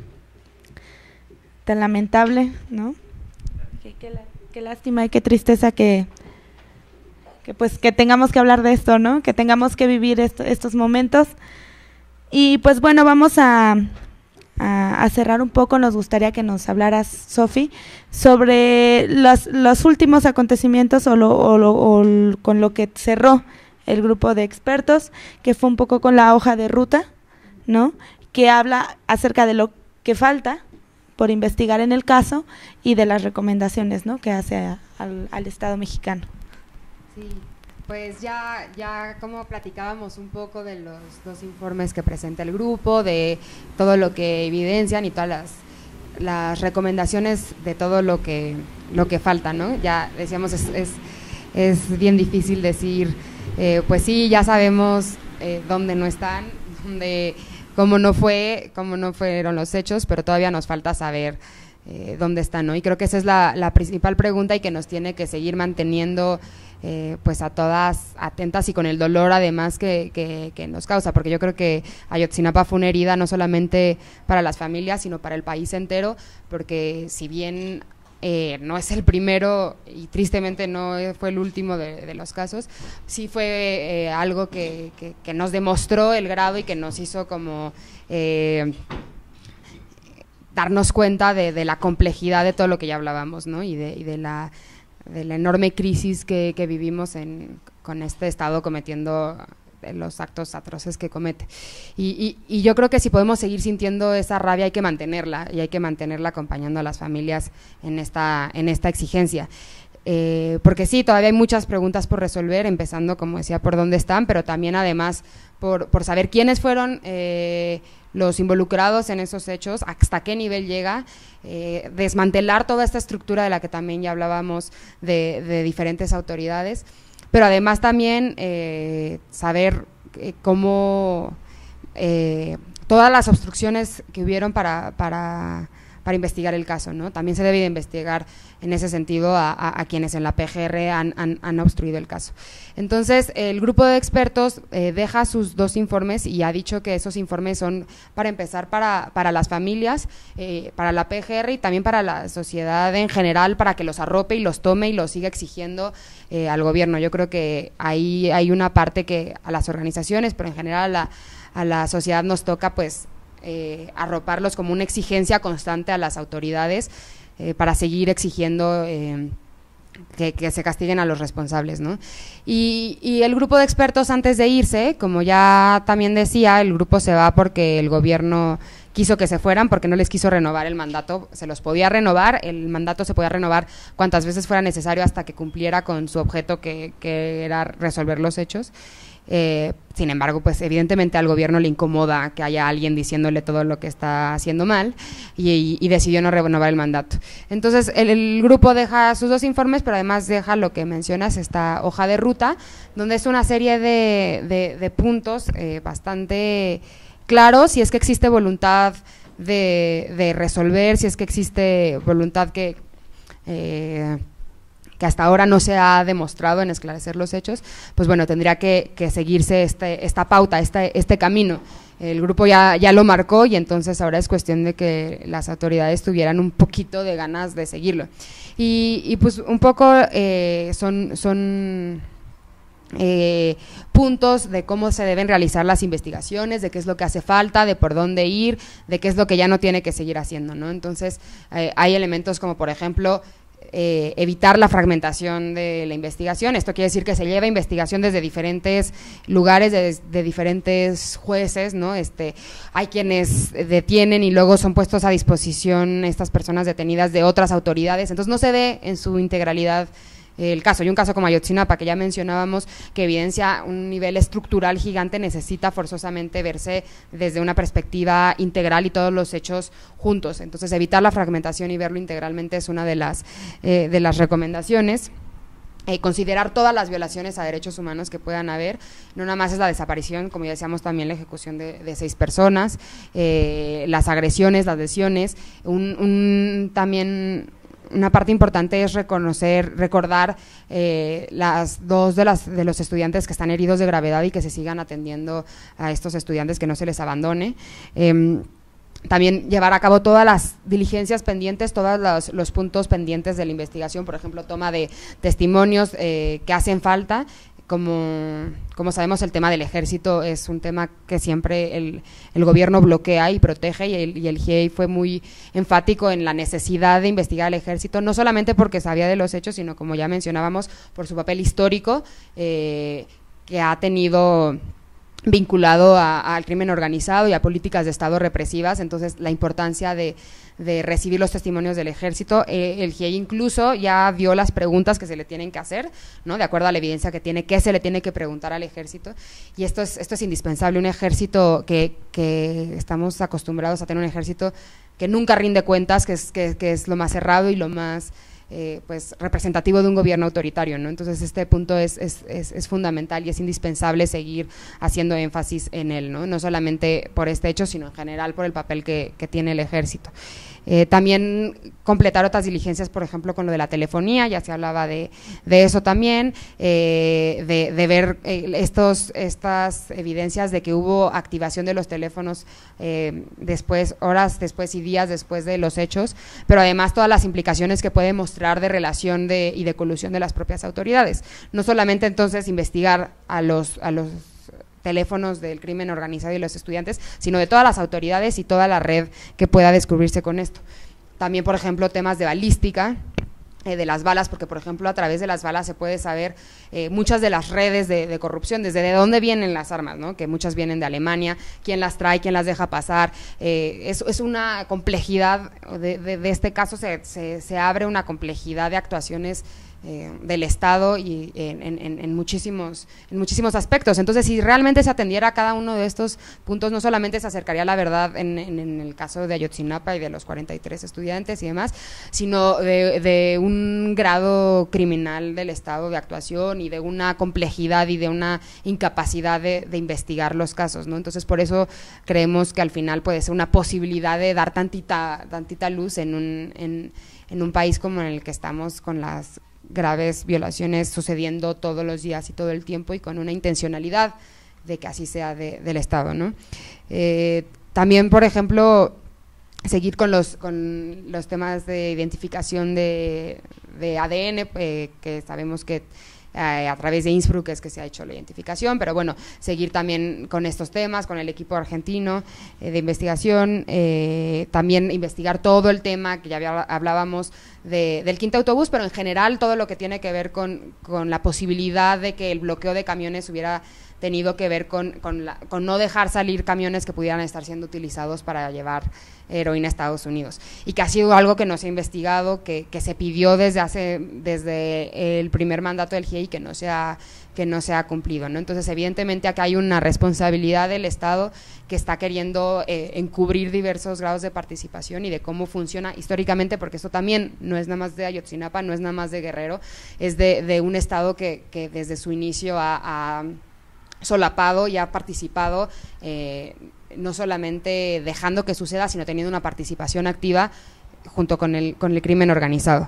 tan lamentable, ¿no? Qué, qué, qué lástima y qué tristeza que, que pues que tengamos que hablar de esto, ¿no? Que tengamos que vivir esto, estos momentos. Y pues bueno, vamos a, a, a cerrar un poco, nos gustaría que nos hablaras, Sofi, sobre los, los últimos acontecimientos o, lo, o, lo, o con lo que cerró el grupo de expertos, que fue un poco con la hoja de ruta, ¿no?, que habla acerca de lo que falta por investigar en el caso y de las recomendaciones, ¿no?, que hace a, al, al Estado mexicano. Sí, pues ya, ya como platicábamos un poco de los dos informes que presenta el grupo, de todo lo que evidencian y todas las, las recomendaciones de todo lo que, lo que falta, ¿no? Ya decíamos, es, es, es bien difícil decir, eh, pues sí, ya sabemos eh, dónde no están, dónde, cómo no fue, cómo no fueron los hechos, pero todavía nos falta saber eh, dónde están, ¿no? Y creo que esa es la, la principal pregunta y que nos tiene que seguir manteniendo Eh, pues a todas atentas y con el dolor además que, que, que nos causa, porque yo creo que Ayotzinapa fue una herida no solamente para las familias, sino para el país entero, porque si bien eh, no es el primero y tristemente no fue el último de, de los casos, sí fue eh, algo que, que, que nos demostró el grado y que nos hizo como eh, darnos cuenta de, de la complejidad de todo lo que ya hablábamos, ¿no? Y de, y de la de la enorme crisis que, que vivimos en, con este Estado cometiendo los actos atroces que comete. Y, y, y yo creo que si podemos seguir sintiendo esa rabia hay que mantenerla, y hay que mantenerla acompañando a las familias en esta, en esta exigencia. Eh, porque sí, todavía hay muchas preguntas por resolver, empezando, como decía, por dónde están, pero también además por, por saber quiénes fueron eh, los involucrados en esos hechos, hasta qué nivel llega, eh, desmantelar toda esta estructura de la que también ya hablábamos de, de diferentes autoridades, pero además también eh, saber eh, cómo eh, todas las obstrucciones que hubieron para, para, para investigar el caso, ¿no? También se debe de investigar en ese sentido a, a, a quienes en la P G R han, han, han obstruido el caso. Entonces, el grupo de expertos eh, deja sus dos informes y ha dicho que esos informes son, para empezar, para, para las familias, eh, para la P G R y también para la sociedad en general, para que los arrope y los tome y los siga exigiendo eh, al gobierno. Yo creo que ahí hay una parte que a las organizaciones, pero en general a la, a la sociedad nos toca, pues, eh, arroparlos como una exigencia constante a las autoridades, Eh, para seguir exigiendo eh, que, que se castiguen a los responsables, ¿no? Y, y el grupo de expertos, antes de irse, como ya también decía, el grupo se va porque el gobierno quiso que se fueran, porque no les quiso renovar el mandato, se los podía renovar, el mandato se podía renovar cuantas veces fuera necesario hasta que cumpliera con su objeto, que, que era resolver los hechos. Eh, sin embargo, pues evidentemente al gobierno le incomoda que haya alguien diciéndole todo lo que está haciendo mal y, y, y decidió no renovar el mandato. Entonces el, el grupo deja sus dos informes, pero además deja lo que mencionas, esta hoja de ruta, donde es una serie de, de, de puntos eh, bastante claros, si es que existe voluntad de, de resolver, si es que existe voluntad que… Eh, que hasta ahora no se ha demostrado en esclarecer los hechos, pues bueno, tendría que, que seguirse este, esta pauta, este, este camino. El grupo ya, ya lo marcó y entonces ahora es cuestión de que las autoridades tuvieran un poquito de ganas de seguirlo. Y, y pues un poco eh, son… son Eh, puntos de cómo se deben realizar las investigaciones, de qué es lo que hace falta, de por dónde ir, de qué es lo que ya no tiene que seguir haciendo, ¿no? Entonces eh, hay elementos como, por ejemplo, eh, evitar la fragmentación de la investigación. Esto quiere decir que se lleva investigación desde diferentes lugares, de, de diferentes jueces, ¿no? Este, hay quienes detienen y luego son puestos a disposición estas personas detenidas de otras autoridades, entonces no se ve en su integralidad el caso. Y un caso como Ayotzinapa, que ya mencionábamos, que evidencia un nivel estructural gigante, necesita forzosamente verse desde una perspectiva integral y todos los hechos juntos. Entonces evitar la fragmentación y verlo integralmente es una de las, eh, de las recomendaciones. Eh, considerar todas las violaciones a derechos humanos que puedan haber, no nada más es la desaparición, como ya decíamos, también la ejecución de, de seis personas, eh, las agresiones, las lesiones, un, un también… Una parte importante es reconocer, recordar eh, las dos de, las, de los estudiantes que están heridos de gravedad y que se sigan atendiendo a estos estudiantes, que no se les abandone. Eh, También llevar a cabo todas las diligencias pendientes, todos los, los puntos pendientes de la investigación, por ejemplo, toma de testimonios eh, que hacen falta, como, como sabemos, el tema del ejército es un tema que siempre el, el gobierno bloquea y protege, y el, y el G I E I fue muy enfático en la necesidad de investigar al ejército, no solamente porque sabía de los hechos, sino, como ya mencionábamos, por su papel histórico eh, que ha tenido vinculado a, al crimen organizado y a políticas de Estado represivas. Entonces, la importancia de, de recibir los testimonios del ejército, eh, el G I E I incluso ya vio las preguntas que se le tienen que hacer, ¿no? De acuerdo a la evidencia que tiene, qué se le tiene que preguntar al ejército, y esto es, esto es indispensable. Un ejército que, que estamos acostumbrados a tener, un ejército que nunca rinde cuentas, que es, que, que es lo más cerrado y lo más Eh, pues representativo de un gobierno autoritario, ¿no? Entonces este punto es, es, es, es fundamental y es indispensable seguir haciendo énfasis en él, ¿no? No solamente por este hecho, sino en general por el papel que, que tiene el ejército. Eh, también completar otras diligencias, por ejemplo, con lo de la telefonía, ya se hablaba de, de eso también, eh, de, de ver eh, estos, estas evidencias de que hubo activación de los teléfonos eh, después, horas después y días después de los hechos, pero además todas las implicaciones que puede mostrar de relación de, y de colusión de las propias autoridades. No solamente entonces investigar a los, a los teléfonos del crimen organizado y los estudiantes, sino de todas las autoridades y toda la red que pueda descubrirse con esto. También, por ejemplo, temas de balística, eh, de las balas, porque, por ejemplo, a través de las balas se puede saber eh, muchas de las redes de, de corrupción, desde de dónde vienen las armas, ¿no? Que muchas vienen de Alemania, quién las trae, quién las deja pasar. Eh, es, es una complejidad, de, de, de este caso se, se, se abre una complejidad de actuaciones Eh, del Estado y en, en, en, muchísimos, en muchísimos aspectos. Entonces, si realmente se atendiera a cada uno de estos puntos, no solamente se acercaría a la verdad en, en, en el caso de Ayotzinapa y de los cuarenta y tres estudiantes y demás, sino de, de un grado criminal del Estado de actuación y de una complejidad y de una incapacidad de, de investigar los casos, ¿no? Entonces, por eso creemos que al final puede ser una posibilidad de dar tantita, tantita luz en un, en, en un país como en el que estamos, con las graves violaciones sucediendo todos los días y todo el tiempo, y con una intencionalidad de que así sea de, del Estado, ¿no? Eh, también, por ejemplo, seguir con los, con los temas de identificación de, de A D N, eh, que sabemos que Eh, a través de Innsbruck es que se ha hecho la identificación, pero bueno, seguir también con estos temas, con el equipo argentino eh, de investigación, eh, también investigar todo el tema que ya había, hablábamos de, del quinto autobús, pero en general todo lo que tiene que ver con, con la posibilidad de que el bloqueo de camiones hubiera tenido que ver con, con, la, con no dejar salir camiones que pudieran estar siendo utilizados para llevar heroína a Estados Unidos, y que ha sido algo que no se ha investigado, que, que se pidió desde hace desde el primer mandato del G I E I, que no se ha, que no se ha cumplido, ¿no? Entonces, evidentemente acá hay una responsabilidad del Estado que está queriendo eh, encubrir diversos grados de participación y de cómo funciona históricamente, porque esto también no es nada más de Ayotzinapa, no es nada más de Guerrero, es de, de un Estado que, que desde su inicio ha, ha solapado y ha participado, eh, no solamente dejando que suceda, sino teniendo una participación activa junto con el, con el crimen organizado.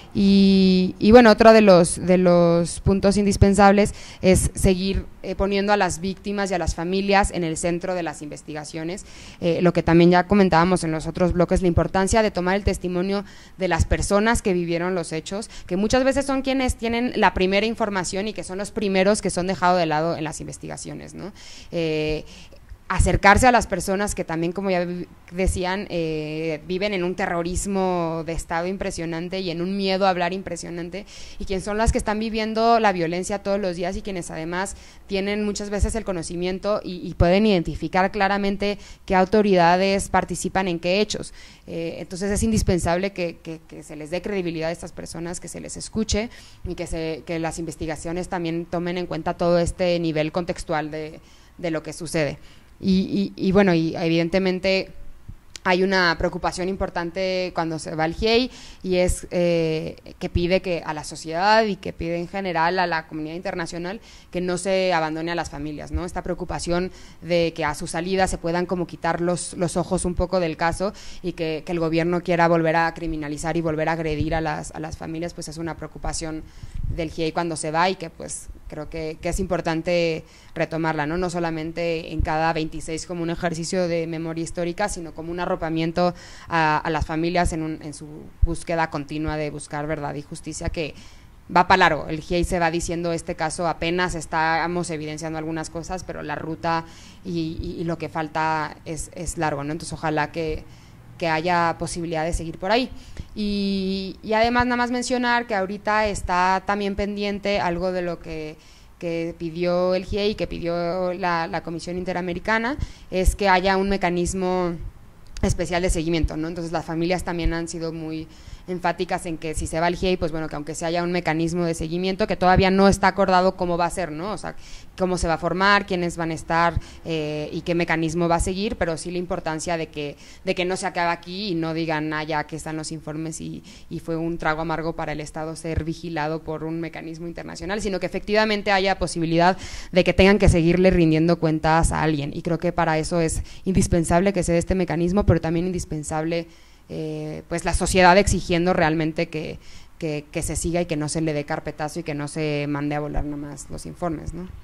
Y, y bueno, otro de los, de los puntos indispensables es seguir eh, poniendo a las víctimas y a las familias en el centro de las investigaciones, eh, lo que también ya comentábamos en los otros bloques, la importancia de tomar el testimonio de las personas que vivieron los hechos, que muchas veces son quienes tienen la primera información y que son los primeros que son dejados de lado en las investigaciones, ¿no? Eh, acercarse a las personas que también, como ya decían, eh, viven en un terrorismo de Estado impresionante y en un miedo a hablar impresionante, y quienes son las que están viviendo la violencia todos los días, y quienes además tienen muchas veces el conocimiento y, y pueden identificar claramente qué autoridades participan en qué hechos. Eh, entonces es indispensable que, que, que se les dé credibilidad a estas personas, que se les escuche y que, se, que las investigaciones también tomen en cuenta todo este nivel contextual de, de lo que sucede. Y, y, y bueno, y evidentemente hay una preocupación importante cuando se va al G I E I, y es eh, que pide que a la sociedad y que pide en general a la comunidad internacional que no se abandone a las familias, ¿no? Esta preocupación de que a su salida se puedan como quitar los, los ojos un poco del caso, y que, que el gobierno quiera volver a criminalizar y volver a agredir a las, a las familias, pues es una preocupación del G I E I cuando se va, y que pues creo que, que es importante retomarla, ¿no? No solamente en cada veintiséis como un ejercicio de memoria histórica, sino como un arropamiento a, a las familias en, un, en su búsqueda continua de buscar verdad y justicia, que, va para largo, el G I E I se va diciendo este caso, apenas estamos evidenciando algunas cosas, pero la ruta y, y, y lo que falta es, es largo, ¿no? Entonces ojalá que, que haya posibilidad de seguir por ahí. Y, y además nada más mencionar que ahorita está también pendiente algo de lo que, que pidió el G I E I, que pidió la, la Comisión Interamericana, es que haya un mecanismo especial de seguimiento, ¿no? Entonces las familias también han sido muy enfáticas en que si se va al G I E I, pues bueno, que aunque se haya un mecanismo de seguimiento, que todavía no está acordado cómo va a ser, ¿no? O sea, cómo se va a formar, quiénes van a estar eh, y qué mecanismo va a seguir, pero sí la importancia de que, de que no se acabe aquí y no digan, ah, ya que están los informes y, y fue un trago amargo para el Estado ser vigilado por un mecanismo internacional, sino que efectivamente haya posibilidad de que tengan que seguirle rindiendo cuentas a alguien, y creo que para eso es indispensable que se dé este mecanismo, pero también indispensable Eh, pues la sociedad exigiendo realmente que, que, que se siga y que no se le dé carpetazo y que no se mande a volar nomás los informes, ¿no?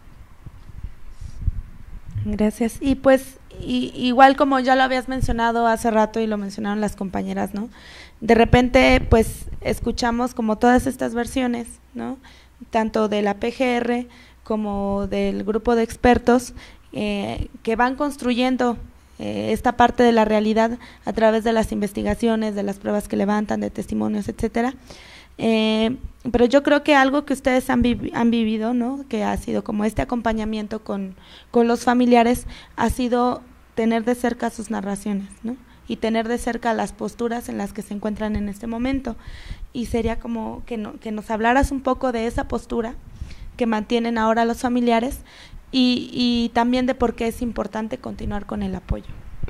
Gracias. Y pues y, igual como ya lo habías mencionado hace rato y lo mencionaron las compañeras, ¿no? De repente pues escuchamos como todas estas versiones, ¿no? Tanto de la P G R como del grupo de expertos eh, que van construyendo esta parte de la realidad a través de las investigaciones, de las pruebas que levantan, de testimonios, etcétera. Eh, pero yo creo que algo que ustedes han, vi han vivido, ¿no? Que ha sido como este acompañamiento con, con los familiares, ha sido tener de cerca sus narraciones, ¿no? Y tener de cerca las posturas en las que se encuentran en este momento. Y sería como que, no, que nos hablaras un poco de esa postura que mantienen ahora los familiares, Y, y también de por qué es importante continuar con el apoyo.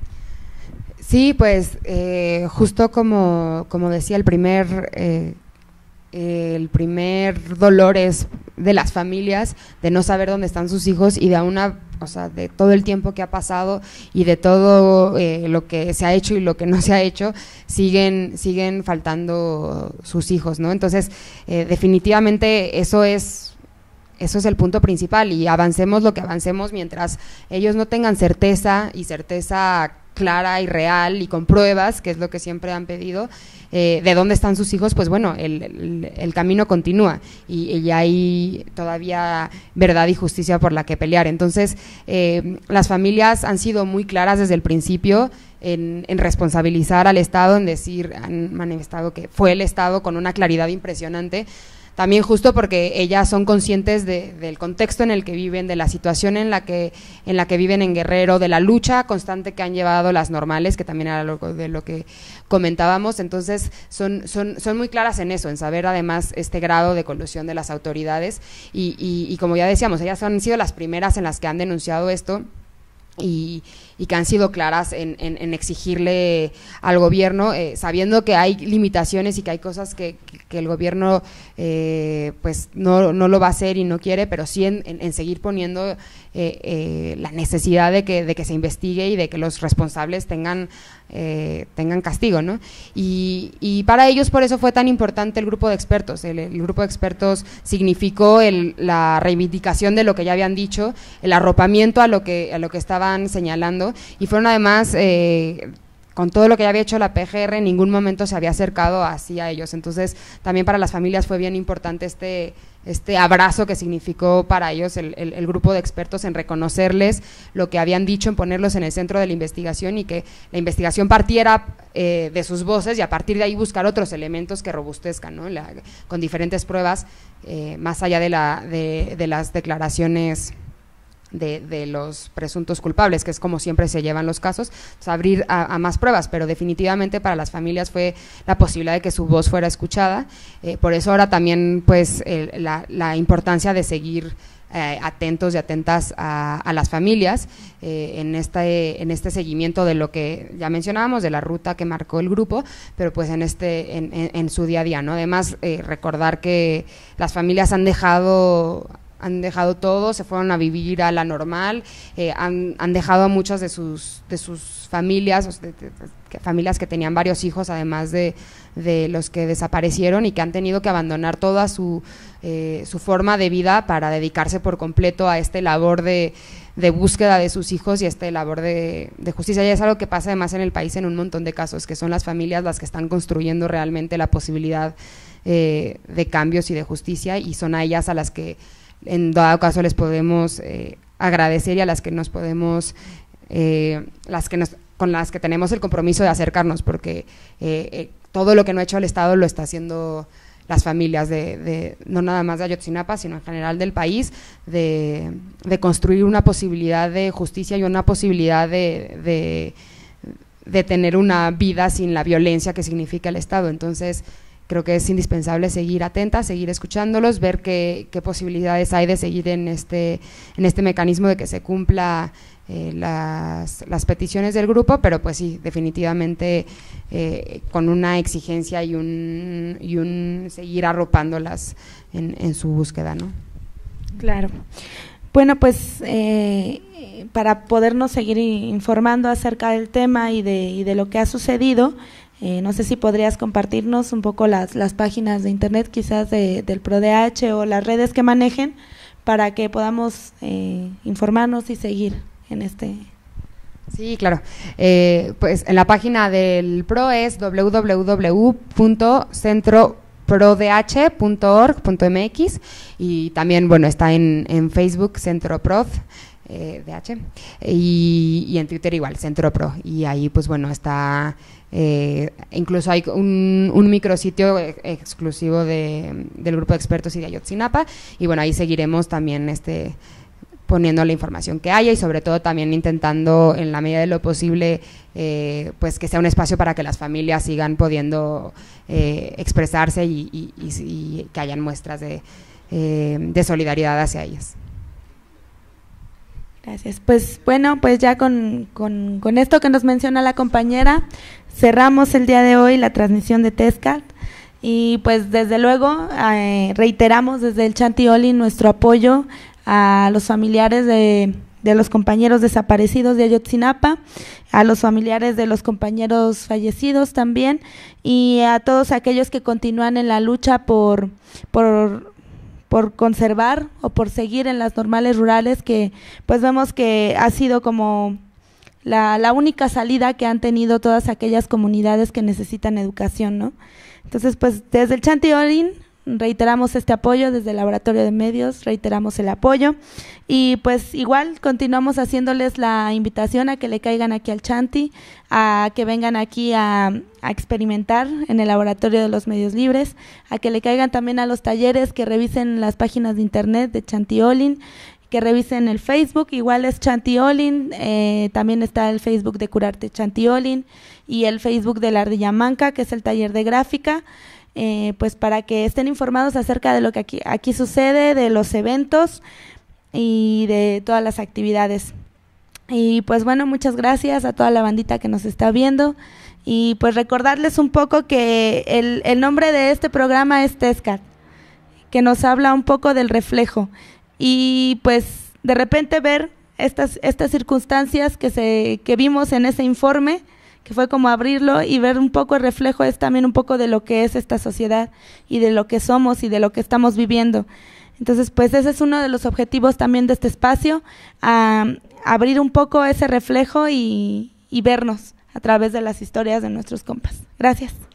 Sí, pues eh, justo como, como decía, el primer, eh, el primer dolor es de las familias, de no saber dónde están sus hijos y de una, o sea, de todo el tiempo que ha pasado y de todo eh, lo que se ha hecho y lo que no se ha hecho, siguen, siguen faltando sus hijos, ¿no? Entonces, eh, definitivamente eso es Eso es el punto principal, y avancemos lo que avancemos mientras ellos no tengan certeza y certeza clara y real y con pruebas, que es lo que siempre han pedido, eh, de dónde están sus hijos, pues bueno, el, el, el camino continúa y, y hay todavía verdad y justicia por la que pelear. Entonces, eh, las familias han sido muy claras desde el principio en, en responsabilizar al Estado, en decir, han manifestado que fue el Estado con una claridad impresionante. También justo porque ellas son conscientes de, del contexto en el que viven, de la situación en la que en la que viven en Guerrero, de la lucha constante que han llevado las normales, que también era lo, de lo que comentábamos. Entonces son, son, son muy claras en eso, en saber además este grado de colusión de las autoridades y, y, y como ya decíamos, ellas han sido las primeras en las que han denunciado esto. Y, y que han sido claras en, en, en exigirle al gobierno, eh, sabiendo que hay limitaciones y que hay cosas que, que, que el gobierno eh, pues no, no lo va a hacer y no quiere, pero sí en, en, en seguir poniendo eh, eh, la necesidad de que, de que se investigue y de que los responsables tengan Eh, tengan castigo, ¿no? Y, y para ellos por eso fue tan importante el grupo de expertos. El, el grupo de expertos significó el, la reivindicación de lo que ya habían dicho, el arropamiento a lo que, a lo que estaban señalando, y fueron además eh, con todo lo que ya había hecho la P G R, en ningún momento se había acercado así a ellos. Entonces también para las familias fue bien importante este este abrazo que significó para ellos el, el, el grupo de expertos, en reconocerles lo que habían dicho, en ponerlos en el centro de la investigación y que la investigación partiera eh, de sus voces y a partir de ahí buscar otros elementos que robustezcan, ¿no? La, con diferentes pruebas, eh, más allá de, la, de, de las declaraciones De, de los presuntos culpables, que es como siempre se llevan los casos, pues abrir a, a más pruebas, pero definitivamente para las familias fue la posibilidad de que su voz fuera escuchada, eh, por eso ahora también pues eh, la, la importancia de seguir eh, atentos y atentas a, a las familias eh, en, este, en este seguimiento de lo que ya mencionábamos, de la ruta que marcó el grupo, pero pues en, este, en, en, en su día a día, ¿no? Además, eh, recordar que las familias han dejado han dejado todo, se fueron a vivir a la normal, eh, han, han dejado a muchas de sus de sus familias, de, de, de, familias que tenían varios hijos, además de, de los que desaparecieron y que han tenido que abandonar toda su, eh, su forma de vida para dedicarse por completo a este labor de, de búsqueda de sus hijos y esta labor de, de justicia. Y es algo que pasa además en el país en un montón de casos, que son las familias las que están construyendo realmente la posibilidad eh, de cambios y de justicia, y son a ellas a las que en dado caso les podemos eh, agradecer y a las que nos podemos, eh, las que nos, con las que tenemos el compromiso de acercarnos, porque eh, eh, todo lo que no ha hecho el Estado lo está haciendo las familias, de, de no nada más de Ayotzinapa, sino en general del país, de, de construir una posibilidad de justicia y una posibilidad de, de, de tener una vida sin la violencia que significa el Estado. Entonces, creo que es indispensable seguir atentas, seguir escuchándolos, ver qué, qué posibilidades hay de seguir en este, en este mecanismo de que se cumpla eh, las, las peticiones del grupo, pero pues sí, definitivamente eh, con una exigencia y un, y un seguir arropándolas en, en su búsqueda, ¿no? Claro. Bueno, pues eh, para podernos seguir informando acerca del tema y de, y de lo que ha sucedido, Eh, no sé si podrías compartirnos un poco las, las páginas de internet quizás de, del PRODH o las redes que manejen para que podamos eh, informarnos y seguir en este. Sí, claro. Eh, pues en la página del PRO es doble u doble u doble u punto centro prodh punto org punto m x y también, bueno, está en, en Facebook CentroProd eh, D H y, y en Twitter igual, CentroPro, y ahí pues bueno está… Eh, incluso hay un, un micrositio exclusivo de, del grupo de expertos y de Ayotzinapa, y bueno, ahí seguiremos también este poniendo la información que haya y sobre todo también intentando en la medida de lo posible eh, pues que sea un espacio para que las familias sigan pudiendo eh, expresarse y, y, y, y que hayan muestras de, eh, de solidaridad hacia ellas. Gracias. Pues bueno, pues ya con, con, con esto que nos menciona la compañera, cerramos el día de hoy la transmisión de Tescat y pues desde luego eh, reiteramos desde el Chanti Olin nuestro apoyo a los familiares de, de los compañeros desaparecidos de Ayotzinapa, a los familiares de los compañeros fallecidos también y a todos aquellos que continúan en la lucha por… por por conservar o por seguir en las normales rurales, que pues vemos que ha sido como la, la única salida que han tenido todas aquellas comunidades que necesitan educación, ¿no? Entonces, pues desde el Chanti Olin reiteramos este apoyo, desde el Laboratorio de Medios reiteramos el apoyo y pues igual continuamos haciéndoles la invitación a que le caigan aquí al Chanti, a que vengan aquí a, a experimentar en el Laboratorio de los Medios Libres, a que le caigan también a los talleres, que revisen las páginas de internet de Chanti Olin, que revisen el Facebook, igual es Chanti Olin, eh, también está el Facebook de Curarte Chanti Olin y el Facebook de la Ardilla Manca, que es el taller de gráfica. Eh, pues para que estén informados acerca de lo que aquí, aquí sucede, de los eventos y de todas las actividades. Y pues bueno, muchas gracias a toda la bandita que nos está viendo y pues recordarles un poco que el, el nombre de este programa es Tescat, que nos habla un poco del reflejo y pues de repente ver estas, estas circunstancias que, se, que vimos en ese informe, que fue como abrirlo y ver un poco el reflejo, es también un poco de lo que es esta sociedad y de lo que somos y de lo que estamos viviendo. Entonces, pues ese es uno de los objetivos también de este espacio, a, a abrir un poco ese reflejo y, y vernos a través de las historias de nuestros compas. Gracias.